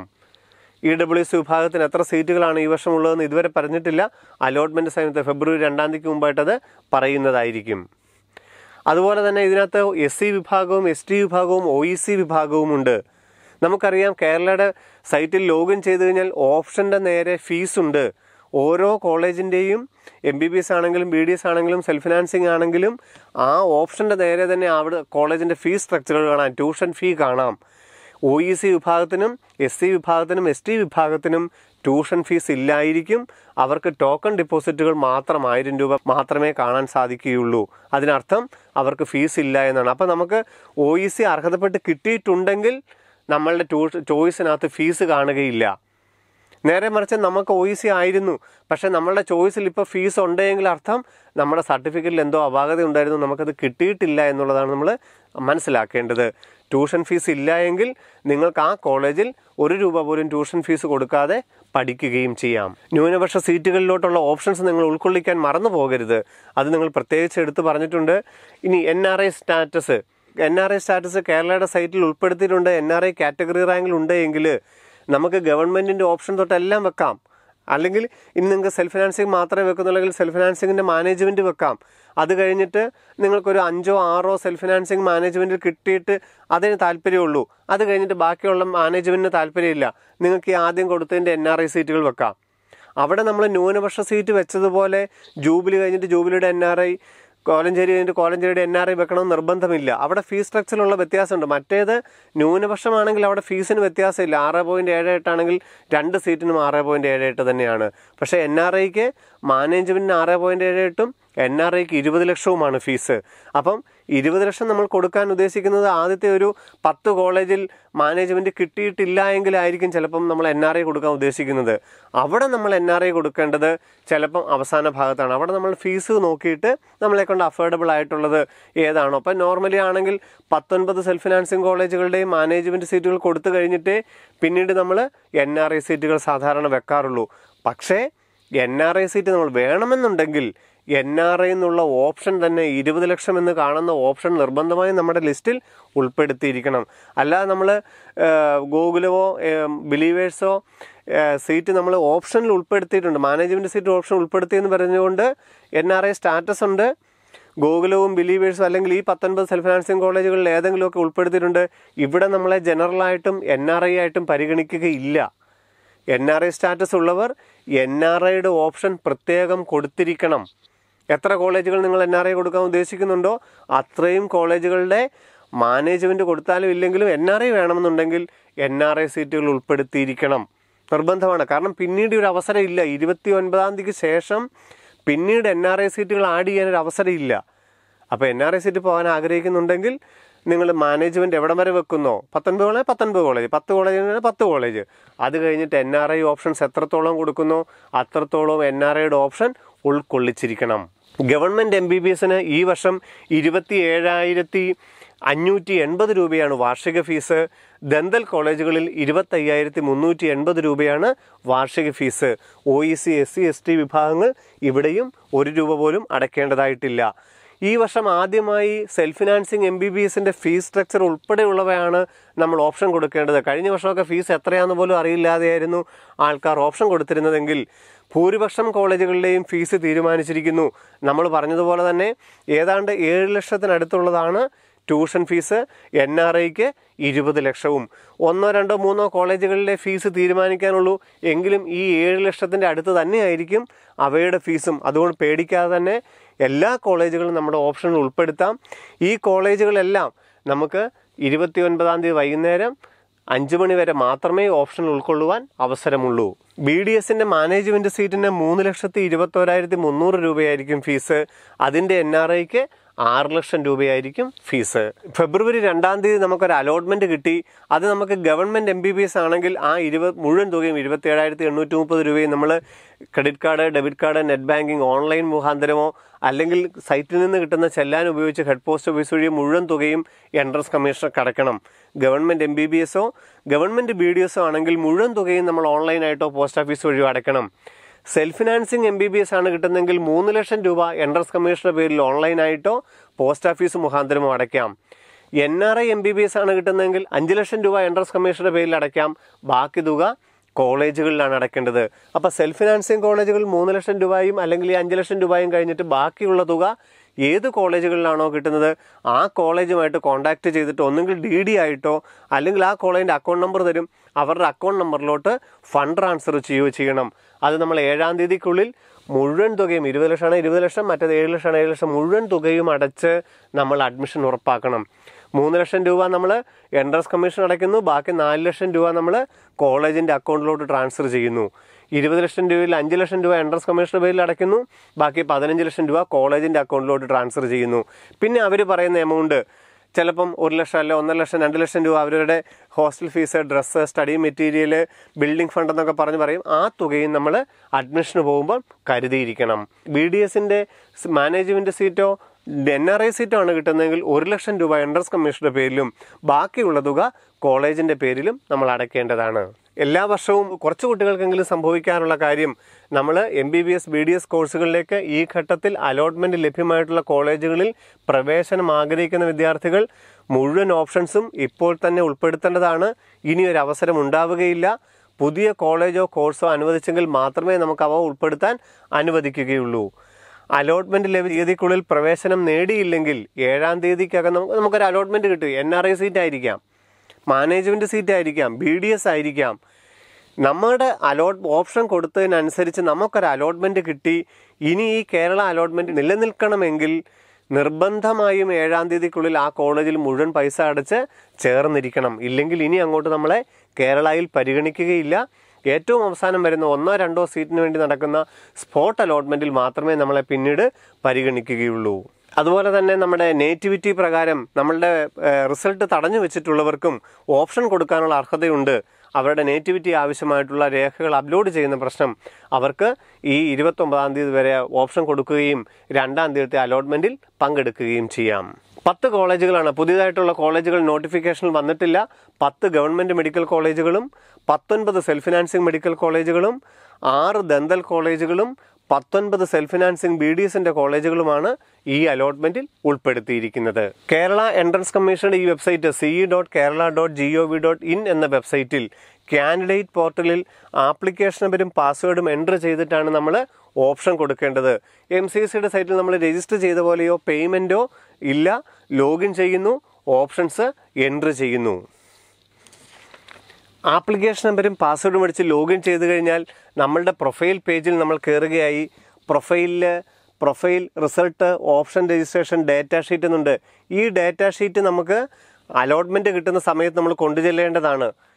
EWS വിഭാഗത്തിന് എത്ര സീറ്റുകളാണ് ഈ വർഷം ഉള്ളതെന്ന് ഇതുവരെ പറഞ്ഞിട്ടില്ല. അലോട്ട്മെൻറ്റ് സമയത്ത് ഫെബ്രുവരി 2 മുമ്പായിട്ടത് പറയുന്നതായിരിക്കും. അതുപോലെ തന്നെ ഇതിനകത്ത് SC വിഭാഗവും ST വിഭാഗവും OEC വിഭാഗവും ഉണ്ട്. നമുക്കറിയാം കേരളയുടെ സൈറ്റിൽ ലോഗിൻ ചെയ്ത് കഴിഞ്ഞാൽ ഓപ്ഷൻ്റെ നേരെ ഫീസുണ്ട്. ഓരോ കോളേജിൻ്റെയും MBBS ആണെങ്കിലും BDS ആണെങ്കിലും സെൽഫ് ഫിനാൻസിങ് ആണെങ്കിലും ആ ഓപ്ഷൻ്റെ നേരെ തന്നെ അവിടെ കോളേജിൻ്റെ ഫീസ് സ്ട്രക്ചറുകൾ കാണാം, ട്യൂഷൻ ഫീ കാണാം. OEC വിഭാഗത്തിനും SC വിഭാഗത്തിനും ST വിഭാഗത്തിനും ട്യൂഷൻ ഫീസ് ഇല്ലായിരിക്കും. അവർക്ക് ടോക്കൺ ഡിപ്പോസിറ്റുകൾ മാത്രം 1000 രൂപ മാത്രമേ കാണാൻ സാധിക്കുകയുള്ളൂ. അതിനർത്ഥം അവർക്ക് ഫീസ് ഇല്ല എന്നാണ്. അപ്പോൾ നമുക്ക് OEC അർഹതപ്പെട്ട് കിട്ടിയിട്ടുണ്ടെങ്കിൽ നമ്മളുടെ ചോയ്സിനകത്ത് ഫീസ് കാണുകയില്ല. നേരെ മറിച്ച് നമുക്ക് OEC ആയിരുന്നു, പക്ഷേ നമ്മളുടെ ചോയ്സിൽ ഇപ്പോൾ ഫീസ് ഉണ്ടെങ്കിൽ അർത്ഥം നമ്മുടെ സർട്ടിഫിക്കറ്റിൽ എന്തോ അപാകത ഉണ്ടായിരുന്നു, നമുക്കത് കിട്ടിയിട്ടില്ല എന്നുള്ളതാണ് നമ്മൾ മനസ്സിലാക്കേണ്ടത്. ട്യൂഷൻ ഫീസ് ഇല്ല എങ്കിൽ നിങ്ങൾക്ക് ആ കോളേജിൽ 1 രൂപ പോലും ട്യൂഷൻ ഫീസ് കൊടുക്കാതെ പഠിക്കുകയും ചെയ്യാം. ന്യൂനപക്ഷ സീറ്റുകളിലോട്ടുള്ള ഓപ്ഷൻസ് നിങ്ങൾ ഉൾക്കൊള്ളിക്കാൻ മറന്നു പോകരുത്. അത് നിങ്ങൾ പ്രത്യേകിച്ച് എടുത്ത് പറഞ്ഞിട്ടുണ്ട്. ഇനി NRI സ്റ്റാറ്റസ് കേരളയുടെ സൈറ്റിൽ ഉൾപ്പെടുത്തിയിട്ടുണ്ട്. NRI കാറ്റഗറി റാങ്കിൽ ഉണ്ടെങ്കിൽ നമുക്ക് ഗവൺമെൻറ്റിൻ്റെ ഓപ്ഷൻ തൊട്ടെല്ലാം വെക്കാം. അല്ലെങ്കിൽ ഇനി നിങ്ങൾക്ക് സെൽഫ് ഫിനാൻസിങ് മാത്രമേ വെക്കുന്നുള്ളെങ്കിൽ സെൽഫ് ഫിനാൻസിങ്ങിൻ്റെ മാനേജ്മെൻറ്റ് വെക്കാം. അത് കഴിഞ്ഞിട്ട് നിങ്ങൾക്കൊരു 5 or 6 സെൽഫ് ഫിനാൻസിങ് മാനേജ്മെൻറ്റിൽ കിട്ടിയിട്ട് അതിന് താല്പര്യമുള്ളൂ. അത് കഴിഞ്ഞിട്ട് ബാക്കിയുള്ള മാനേജ്മെൻറ്റിന് താല്പര്യമില്ല. നിങ്ങൾക്ക് ഈ ആദ്യം കൊടുത്തതിൻ്റെ NRI സീറ്റുകൾ വെക്കാം. അവിടെ നമ്മൾ ന്യൂനപക്ഷ സീറ്റ് വെച്ചതുപോലെ ജൂബിലി കഴിഞ്ഞിട്ട് ജൂബിലിയുടെ NRI, കോലഞ്ചേരി കഴിഞ്ഞിട്ട് കോലഞ്ചേരിയുടെ NRI വെക്കണം നിർബന്ധമില്ല. അവിടെ ഫീസ് സ്ട്രക്ചറിലുള്ള വ്യത്യാസമുണ്ട്. മറ്റേത് ന്യൂനപക്ഷമാണെങ്കിൽ അവിടെ ഫീസിന് വ്യത്യാസമില്ല. 6.78 ആണെങ്കിൽ 2 സീറ്റിനും 6.78 തന്നെയാണ്. പക്ഷേ NRIക്ക് മാനേജ്മെൻറ്റിന് 6.78ഉം NRIക്ക് 20 ലക്ഷവുമാണ് ഫീസ്. അപ്പം 20 ലക്ഷം നമ്മൾ കൊടുക്കാൻ ഉദ്ദേശിക്കുന്നത് ആദ്യത്തെ ഒരു 10 കോളേജിൽ മാനേജ്മെൻറ്റ് കിട്ടിയിട്ടില്ല എങ്കിലായിരിക്കും ചിലപ്പം നമ്മൾ NRI കൊടുക്കാൻ ഉദ്ദേശിക്കുന്നത്. അവിടെ നമ്മൾ NRI കൊടുക്കേണ്ടത് ചിലപ്പം അവസാന ഭാഗത്താണ്. അവിടെ നമ്മൾ ഫീസ് നോക്കിയിട്ട് നമ്മളെ കൊണ്ട് അഫോർഡബിൾ ആയിട്ടുള്ളത് ഏതാണോ. അപ്പം നോർമലി ആണെങ്കിൽ 19 സെൽഫ് ഫിനാൻസിങ് കോളേജുകളുടെയും മാനേജ്മെൻറ്റ് സീറ്റുകൾ കൊടുത്തു കഴിഞ്ഞിട്ട് പിന്നീട് നമ്മൾ NRI സീറ്റുകൾ സാധാരണ വെക്കാറുള്ളൂ. പക്ഷേ NRI സീറ്റ് നമ്മൾ വേണമെന്നുണ്ടെങ്കിൽ NRI എന്നുള്ള ഓപ്ഷൻ തന്നെ 20 ലക്ഷം എന്ന് കാണുന്ന ഓപ്ഷൻ നിർബന്ധമായും നമ്മുടെ ലിസ്റ്റിൽ ഉൾപ്പെടുത്തിയിരിക്കണം. അല്ലാതെ നമ്മൾ ഗൂഗിളോ ബിലീവേഴ്സോ സീറ്റ് നമ്മൾ ഓപ്ഷനിൽ ഉൾപ്പെടുത്തിയിട്ടുണ്ട്, മാനേജ്മെൻറ്റ് സീറ്റ് ഓപ്ഷൻ ഉൾപ്പെടുത്തിയെന്ന് പറഞ്ഞുകൊണ്ട് NRI സ്റ്റാറ്റസ് ഉണ്ട്, ഗൂഗിളും ബിലീവേഴ്സും അല്ലെങ്കിൽ ഈ 19 സെൽഫ് ഫിനാൻസിങ് കോളേജുകളിൽ ഏതെങ്കിലുമൊക്കെ ഉൾപ്പെടുത്തിയിട്ടുണ്ട്. ഇവിടെ നമ്മളെ ജനറലായിട്ടും NRI ആയിട്ടും പരിഗണിക്കുകയില്ല. NRI സ്റ്റാറ്റസ് ഉള്ളവർ NRIയുടെ ഓപ്ഷൻ പ്രത്യേകം കൊടുത്തിരിക്കണം. എത്ര കോളേജുകൾ നിങ്ങൾ NRI കൊടുക്കാൻ ഉദ്ദേശിക്കുന്നുണ്ടോ അത്രയും കോളേജുകളുടെ മാനേജ്മെൻറ്റ് കൊടുത്താലും ഇല്ലെങ്കിലും NRI വേണമെന്നുണ്ടെങ്കിൽ NRI സീറ്റുകൾ ഉൾപ്പെടുത്തിയിരിക്കണം. നിർബന്ധമാണ്. കാരണം പിന്നീട് ഒരു അവസരം ഇല്ല. 29-ാം തീയതിക്ക് ശേഷം പിന്നീട് NRI സീറ്റുകൾ ആഡ് ചെയ്യാനൊരു അവസരം ഇല്ല. അപ്പോൾ NRI സീറ്റ് പോകാൻ ആഗ്രഹിക്കുന്നുണ്ടെങ്കിൽ നിങ്ങൾ മാനേജ്മെൻറ്റ് എവിടം വരെ വെക്കുന്നോ, 19 കോളേജ് 19 കോളേജ്, 10 കോളേജ് 10 കോളേജ്, അത് കഴിഞ്ഞിട്ട് NRI ഓപ്ഷൻസ് എത്രത്തോളം കൊടുക്കുന്നോ അത്രത്തോളം NRIയുടെ ഓപ്ഷൻ ഉൾക്കൊള്ളിച്ചിരിക്കണം. ഗവൺമെൻറ് MBBSന് ഈ വർഷം 27,580 രൂപയാണ് വാർഷിക ഫീസ്. ദന്തൽ കോളേജുകളിൽ 25,380 രൂപയാണ് വാർഷിക ഫീസ്. OEC SC ST വിഭാഗങ്ങൾ ഇവിടെയും 1 രൂപ പോലും അടയ്ക്കേണ്ടതായിട്ടില്ല. ഈ വർഷം ആദ്യമായി സെൽഫ് ഫിനാൻസിങ് MBBSൻ്റെ ഫീസ് സ്ട്രക്ചർ ഉൾപ്പെടെയുള്ളവയാണ് നമ്മൾ ഓപ്ഷൻ കൊടുക്കേണ്ടത്. കഴിഞ്ഞ വർഷമൊക്കെ ഫീസ് എത്രയാണെന്ന് പോലും അറിയില്ലാതെയായിരുന്നു ആൾക്കാർ ഓപ്ഷൻ കൊടുത്തിരുന്നതെങ്കിൽ ഭൂരിപക്ഷം കോളേജുകളിലെയും ഫീസ് തീരുമാനിച്ചിരിക്കുന്നു. നമ്മൾ പറഞ്ഞതുപോലെ തന്നെ ഏതാണ്ട് 7 ലക്ഷത്തിനടുത്തുള്ളതാണ് ട്യൂഷൻ ഫീസ്. NRIക്ക് 20 ലക്ഷവും. 1, 2, 3 കോളേജുകളിലെ ഫീസ് തീരുമാനിക്കാനുള്ളൂ. എങ്കിലും ഈ 7 ലക്ഷത്തിൻ്റെ അടുത്ത് തന്നെയായിരിക്കും അവയുടെ ഫീസും. അതുകൊണ്ട് പേടിക്കാതെ തന്നെ എല്ലാ കോളേജുകളും നമ്മുടെ ഓപ്ഷനിൽ ഉൾപ്പെടുത്താം. ഈ കോളേജുകളെല്ലാം നമുക്ക് 29-ാം തീയതി വൈകുന്നേരം 5 മണി വരെ മാത്രമേ ഓപ്ഷൻ ഉൾക്കൊള്ളുവാൻ അവസരമുള്ളൂ. BDSൻ്റെ മാനേജ്മെൻറ്റ് സീറ്റിന് 3,21,300 രൂപയായിരിക്കും ഫീസ്. അതിൻ്റെ NRIക്ക് 6 ലക്ഷം രൂപയായിരിക്കും ഫീസ്. ഫെബ്രുവരി 2-ാം തീയതി നമുക്കൊരു അലോട്ട്മെൻറ്റ് കിട്ടി. അത് നമുക്ക് ഗവൺമെൻറ് MBBS ആണെങ്കിൽ ആ മുഴുവൻ തുകയും 27,830 രൂപയും നമ്മൾ credit card, debit card, net banking, online മുഖാന്തരമോ അല്ലെങ്കിൽ സൈറ്റിൽ നിന്ന് കിട്ടുന്ന ചെല്ലാൻ ഉപയോഗിച്ച് ഹെഡ് പോസ്റ്റ് ഓഫീസ് വഴി മുഴുവൻ തുകയും എൻട്രൻസ് കമ്മീഷണർക്ക് അടയ്ക്കണം. ഗവൺമെൻറ് MBBSോ ഗവൺമെൻറ് BDSോ ആണെങ്കിൽ മുഴുവൻ തുകയും നമ്മൾ ഓൺലൈനായിട്ടോ പോസ്റ്റ് ഓഫീസ് വഴിയോ അടയ്ക്കണം. സെൽഫ് ഫിനാൻസിങ് MBBS ആണ് കിട്ടുന്നതെങ്കിൽ 3 ലക്ഷം രൂപ എൻട്രൻസ് കമ്മീഷണറുടെ പേരിൽ ഓൺലൈനായിട്ടോ പോസ്റ്റ് ഓഫീസ് മുഖാന്തരമോ അടയ്ക്കാം. NRI MBBS ആണ് കിട്ടുന്നതെങ്കിൽ 5 ലക്ഷം രൂപ എൻട്രൻസ് കമ്മീഷണറുടെ പേരിൽ അടയ്ക്കാം. ബാക്കി തുക കോളേജുകളിലാണ് അടയ്ക്കേണ്ടത്. അപ്പോൾ സെൽഫ് ഫിനാൻസിങ് കോളേജുകൾ 3 ലക്ഷം രൂപയും അല്ലെങ്കിൽ 5 ലക്ഷം രൂപയും കഴിഞ്ഞിട്ട് ബാക്കിയുള്ള തുക ഏത് കോളേജുകളിലാണോ കിട്ടുന്നത് ആ കോളേജുമായിട്ട് കോൺടാക്റ്റ് ചെയ്തിട്ട് ഒന്നുകിൽ DD ആയിട്ടോ അല്ലെങ്കിൽ ആ കോളേജിൻ്റെ അക്കൗണ്ട് നമ്പർ തരും, അവരുടെ അക്കൗണ്ട് നമ്പറിലോട്ട് ഫണ്ട് ട്രാൻസ്ഫർ ചെയ്യണം. അത് നമ്മൾ 7-ാം തീയതിക്കുള്ളിൽ മുഴുവൻ തുകയും 20 ലക്ഷമാണ് 20 ലക്ഷം, മറ്റേത് 7 ലക്ഷമാണ് 7 ലക്ഷം, മുഴുവൻ തുകയും അടച്ച് നമ്മൾ അഡ്മിഷൻ ഉറപ്പാക്കണം. 3 ലക്ഷം രൂപ നമ്മൾ എൻട്രൻസ് കമ്മീഷൻ അടയ്ക്കുന്നു. ബാക്കി 4 ലക്ഷം രൂപ നമ്മൾ കോളേജിൻ്റെ അക്കൗണ്ടിലോട്ട് ട്രാൻസ്ഫർ ചെയ്യുന്നു. 20 ലക്ഷം രൂപയിൽ 5 ലക്ഷം രൂപ എൻട്രൻസ് കമ്മീഷൻ്റെ പേരിൽ അടയ്ക്കുന്നു. ബാക്കി 15 ലക്ഷം രൂപ കോളേജിൻ്റെ അക്കൗണ്ടിലോട്ട് ട്രാൻസ്ഫർ ചെയ്യുന്നു. പിന്നെ അവർ പറയുന്ന എമൗണ്ട് ചിലപ്പം 1 ലക്ഷം അല്ല 1.5 ലക്ഷം 2 ലക്ഷം രൂപ അവരുടെ hostel fees, dress, study material, building fund എന്നൊക്കെ പറയും. ആ തുകയും നമ്മൾ അഡ്മിഷന് പോകുമ്പോൾ കരുതിയിരിക്കണം. BDSൻ്റെ മാനേജ്മെൻറ്റ് സീറ്റോ NRI സീറ്റോ ആണ് കിട്ടുന്നതെങ്കിൽ 1 ലക്ഷം രൂപ എൻട്രൻസ് കമ്മീഷൻ്റെ പേരിലും ബാക്കിയുള്ള തുക കോളേജിൻ്റെ പേരിലും നമ്മൾ അടയ്ക്കേണ്ടതാണ്. എല്ലാ വർഷവും കുറച്ച് കുട്ടികൾക്കെങ്കിലും സംഭവിക്കാറുള്ള കാര്യം നമ്മൾ MBBS BDS കോഴ്സുകളിലേക്ക് ഈ ഘട്ടത്തിൽ അലോട്ട്മെൻറ്റ് ലഭ്യമായിട്ടുള്ള കോളേജുകളിൽ പ്രവേശനം ആഗ്രഹിക്കുന്ന വിദ്യാർത്ഥികൾ മുഴുവൻ ഓപ്ഷൻസും ഇപ്പോൾ തന്നെ ഉൾപ്പെടുത്തേണ്ടതാണ്. ഇനിയൊരു അവസരം ഉണ്ടാവുകയില്ല. പുതിയ കോളേജോ കോഴ്സോ അനുവദിച്ചെങ്കിൽ മാത്രമേ നമുക്ക് അവ ഉൾപ്പെടുത്താൻ അനുവദിക്കുകയുള്ളൂ. അലോട്ട്മെൻറ്റ് തീയതിക്കുള്ളിൽ പ്രവേശനം നേടിയില്ലെങ്കിൽ 7-ാം തീയതിക്കകം നമുക്കൊരു അലോട്ട്മെൻറ്റ് കിട്ടും. NRI സീറ്റ് ആയിരിക്കാം, മാനേജ്മെൻറ്റ് സീറ്റ് ആയിരിക്കാം, BDS ആയിരിക്കാം. നമ്മുടെ ഓപ്ഷൻ കൊടുത്തതിനനുസരിച്ച് നമുക്കൊരു അലോട്ട്മെൻറ്റ് കിട്ടി. ഇനി ഈ കേരള അലോട്ട്മെൻറ്റ് നിലനിൽക്കണമെങ്കിൽ നിർബന്ധമായും 7-ാം തീയതിക്കുള്ളിൽ ആ കോളേജിൽ മുഴുവൻ പൈസ അടച്ച് ചേർന്നിരിക്കണം. ഇല്ലെങ്കിൽ ഇനി അങ്ങോട്ട് നമ്മളെ കേരളയിൽ പരിഗണിക്കുകയില്ല. ഏറ്റവും അവസാനം വരുന്ന 1-2 സീറ്റിന് വേണ്ടി നടക്കുന്ന സ്പോട്ട് അലോട്ട്മെൻറ്റിൽ മാത്രമേ നമ്മളെ പിന്നീട് പരിഗണിക്കുകയുള്ളൂ. അതുപോലെ തന്നെ നമ്മുടെ നേറ്റിവിറ്റി പ്രകാരം നമ്മളുടെ റിസൾട്ട് തടഞ്ഞു വെച്ചിട്ടുള്ളവർക്കും ഓപ്ഷൻ കൊടുക്കാനുള്ള അർഹതയുണ്ട്. അവരുടെ നേറ്റിവിറ്റി ആവശ്യമായിട്ടുള്ള രേഖകൾ അപ്ലോഡ് ചെയ്യുന്ന പ്രശ്നം അവർക്ക് ഈ 29-ാം തീയതി വരെ ഓപ്ഷൻ കൊടുക്കുകയും 2-ാം തീയതി അലോട്ട്മെൻറ്റിൽ പങ്കെടുക്കുകയും ചെയ്യാം. 10 കോളേജുകളാണ് പുതിയതായിട്ടുള്ള കോളേജുകൾ നോട്ടിഫിക്കേഷനിൽ വന്നിട്ടില്ല. 10 ഗവൺമെൻറ് മെഡിക്കൽ കോളേജുകളും 19 സെൽഫ് ഫിനാൻസിങ് മെഡിക്കൽ കോളേജുകളും 6 ദന്തൽ കോളേജുകളും 19 സെൽഫ് ഫിനാൻസിങ് BDSൻ്റെ കോളേജുകളുമാണ് ഈ അലോട്ട്മെൻറ്റിൽ ഉൾപ്പെടുത്തിയിരിക്കുന്നത്. കേരള എൻട്രൻസ് കമ്മീഷന്റെ ഈ വെബ്സൈറ്റ് ce.kerala.gov.in എന്ന വെബ്സൈറ്റിൽ കാൻഡിഡേറ്റ് പോർട്ടലിൽ ആപ്ലിക്കേഷൻ നമ്പരും പാസ്വേഡും എൻ്റർ ചെയ്തിട്ടാണ് നമ്മൾ ഓപ്ഷൻ കൊടുക്കേണ്ടത്. MCSയുടെ സൈറ്റിൽ നമ്മൾ രജിസ്റ്റർ ചെയ്ത പോലെയോ പേയ്മെൻറ്റോ ഇല്ല. ലോഗിൻ ചെയ്യുന്നു, ഓപ്ഷൻസ് എൻ്റർ ചെയ്യുന്നു. ആപ്ലിക്കേഷൻ നമ്പരും പാസ്വേഡും അടിച്ച് ലോഗിൻ ചെയ്ത് കഴിഞ്ഞാൽ നമ്മളുടെ പ്രൊഫൈൽ പേജിൽ നമ്മൾ കയറുകയായി. Profile result option registration data sheet എന്നുണ്ട്. ഈ ഡാറ്റ ഷീറ്റ് നമുക്ക് അലോട്ട്മെൻറ്റ് കിട്ടുന്ന സമയത്ത് നമ്മൾ കൊണ്ടുചെല്ലേണ്ടതാണ്.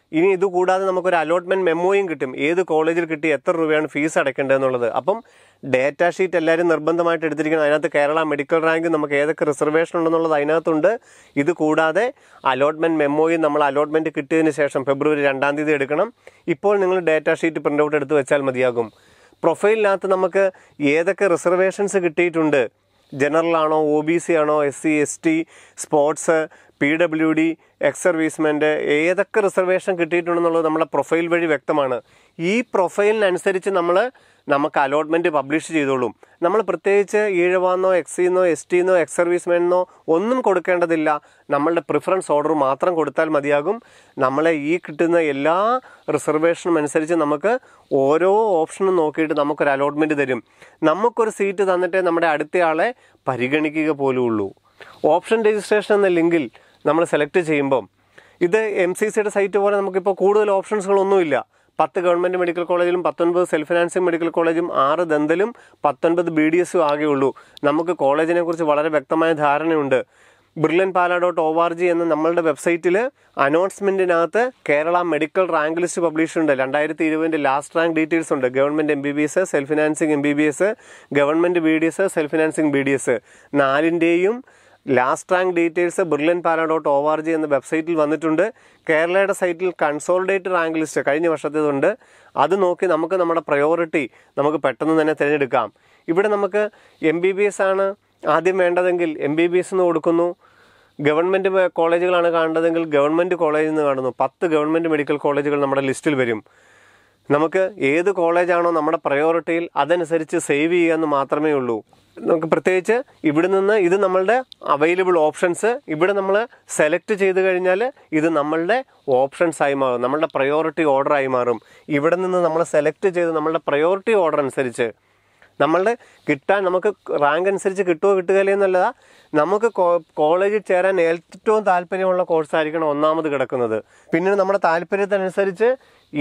ഇനി ഇതുകൂടാതെ നമുക്കൊരു അലോട്ട്മെൻറ്റ് മെമ്മോയും കിട്ടും, ഏത് കോളേജിൽ കിട്ടി, എത്ര രൂപയാണ് ഫീസ് അടയ്ക്കേണ്ടതെന്നുള്ളത്. അപ്പം ഡേറ്റ ഷീറ്റ് എല്ലാവരും നിർബന്ധമായിട്ട് എടുത്തിരിക്കണം. അതിനകത്ത് കേരള മെഡിക്കൽ റാങ്ക് നമുക്ക് ഏതൊക്കെ റിസർവേഷൻ ഉണ്ടെന്നുള്ളത് അതിനകത്തുണ്ട്. ഇത് കൂടാതെ അലോട്ട്മെൻറ്റ് മെമ്മോയും നമ്മൾ അലോട്ട്മെൻറ്റ് കിട്ടിയതിന് ശേഷം ഫെബ്രുവരി 2-ാം തീയതി എടുക്കണം. ഇപ്പോൾ നിങ്ങൾ ഡേറ്റ ഷീറ്റ് പ്രിൻ്റ് ഔട്ട് എടുത്ത് വെച്ചാൽ മതിയാകും. പ്രൊഫൈലിനകത്ത് നമുക്ക് ഏതൊക്കെ റിസർവേഷൻസ് കിട്ടിയിട്ടുണ്ട്, ജനറൽ ആണോ, OBC ആണോ, SC ST, sports, PWD, ex servicemen, ഏതൊക്കെ റിസർവേഷൻ കിട്ടിയിട്ടുണ്ടെന്നുള്ളത് നമ്മുടെ പ്രൊഫൈൽ വഴി വ്യക്തമാണ്. ഈ പ്രൊഫൈലിനനുസരിച്ച് നമുക്ക് അലോട്ട്മെൻറ്റ് പബ്ലിഷ് ചെയ്തോളും. നമ്മൾ പ്രത്യേകിച്ച് ഈഴവാന്നോ, XC-ന്നോ, ST-ന്നോ, എക്സ് സർവീസ്മെന്നോ ഒന്നും കൊടുക്കേണ്ടതില്ല. നമ്മളുടെ പ്രിഫറൻസ് ഓർഡർ മാത്രം കൊടുത്താൽ മതിയാകും. നമ്മളെ ഈ കിട്ടുന്ന എല്ലാ റിസർവേഷനും അനുസരിച്ച് നമുക്ക് ഓരോ ഓപ്ഷനും നോക്കിയിട്ട് നമുക്കൊരു അലോട്ട്മെൻറ്റ് തരും. നമുക്കൊരു സീറ്റ് തന്നിട്ടേ നമ്മുടെ അടുത്തയാളെ പരിഗണിക്കുക പോലും ഉള്ളൂ. ഓപ്ഷൻ രജിസ്ട്രേഷൻ എന്ന ലിങ്കിൽ നമ്മൾ സെലക്ട് ചെയ്യുമ്പം ഇത് MCCയുടെ സൈറ്റ് പോലെ നമുക്കിപ്പോൾ കൂടുതൽ ഓപ്ഷൻസുകളൊന്നുമില്ല. 10 ഗവൺമെൻറ് മെഡിക്കൽ കോളേജിലും 19 സെൽഫ് ഫിനാൻസിങ് മെഡിക്കൽ കോളേജും 6 ദന്തലും 19 BDSും ആകെ ഉള്ളൂ. നമുക്ക് കോളേജിനെ കുറിച്ച് വളരെ വ്യക്തമായ ധാരണയുണ്ട്. brilliantpala.org എന്ന നമ്മളുടെ വെബ്സൈറ്റിൽ അനൗൺസ്മെൻറ്റിനകത്ത് Kerala medical rank list publish ഉണ്ട്. 2020 ലാസ്റ്റ് റാങ്ക് ഡീറ്റെയിൽസ് ഉണ്ട്. Government MBBS, self financing MBBS, government BDS, self financing BDS 4ൻ്റെയും ലാസ്റ്റ് റാങ്ക് ഡീറ്റെയിൽസ് brilliantpala.org എന്ന വെബ്സൈറ്റിൽ വന്നിട്ടുണ്ട്. കേരളയുടെ സൈറ്റിൽ കൺസോളിഡേറ്റ് റാങ്ക് ലിസ്റ്റ് കഴിഞ്ഞ വർഷത്തേതുണ്ട്. അത് നോക്കി നമുക്ക് നമ്മുടെ പ്രയോറിറ്റി നമുക്ക് പെട്ടെന്ന് തന്നെ തിരഞ്ഞെടുക്കാം. ഇവിടെ നമുക്ക് MBBS ആണ് ആദ്യം വേണ്ടതെങ്കിൽ MBBS എന്ന് കൊടുക്കുന്നു. ഗവൺമെൻറ് കോളേജുകളാണ് കാണേണ്ടതെങ്കിൽ ഗവൺമെൻറ് കോളേജിൽ നിന്ന് കാണുന്നു. 10 ഗവൺമെൻറ് മെഡിക്കൽ കോളേജുകൾ നമ്മുടെ ലിസ്റ്റിൽ വരും. നമുക്ക് ഏത് കോളേജാണോ നമ്മുടെ പ്രയോറിറ്റിയിൽ അതനുസരിച്ച് സേവ് ചെയ്യാമെന്ന് മാത്രമേ ഉള്ളൂ. നമുക്ക് പ്രത്യേകിച്ച് ഇവിടെ നിന്ന് ഇത് നമ്മളുടെ അവൈലബിൾ ഓപ്ഷൻസ് ഇവിടെ നമ്മൾ സെലക്ട് ചെയ്ത് കഴിഞ്ഞാൽ ഇത് നമ്മളുടെ ഓപ്ഷൻസ് ആയി മാറും, നമ്മളുടെ പ്രയോറിറ്റി ഓർഡർ ആയി മാറും. ഇവിടെ നിന്ന് നമ്മൾ സെലക്ട് ചെയ്ത് നമ്മളുടെ പ്രയോറിറ്റി ഓർഡർ അനുസരിച്ച് നമ്മളുടെ കിട്ടാൻ നമുക്ക് റാങ്ക് അനുസരിച്ച് കിട്ടുകയില്ല എന്നല്ല, നമുക്ക് കോളേജിൽ ചേരാൻ ഏറ്റവും താല്പര്യമുള്ള കോഴ്സായിരിക്കണം ഒന്നാമത് കിടക്കുന്നത്. പിന്നീട് നമ്മുടെ താല്പര്യത്തിനനുസരിച്ച് ഈ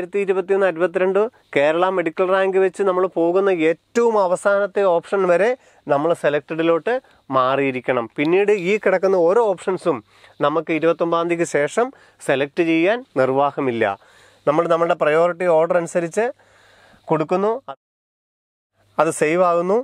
2021-22 കേരള മെഡിക്കൽ റാങ്ക് വെച്ച് നമ്മൾ പോകുന്ന ഏറ്റവും അവസാനത്തെ ഓപ്ഷൻ വരെ നമ്മൾ സെലക്റ്റഡിലോട്ട് മാറിയിരിക്കണം. പിന്നീട് ഈ കിടക്കുന്ന ഓരോ ഓപ്ഷൻസും നമുക്ക് 29-ാം തീയതിക്ക് ശേഷം സെലക്ട് ചെയ്യാൻ നിർവാഹമില്ല. നമ്മളുടെ പ്രയോറിറ്റി ഓർഡർ അനുസരിച്ച് കൊടുക്കുന്നു, അത് സേവ് ആകുന്നു.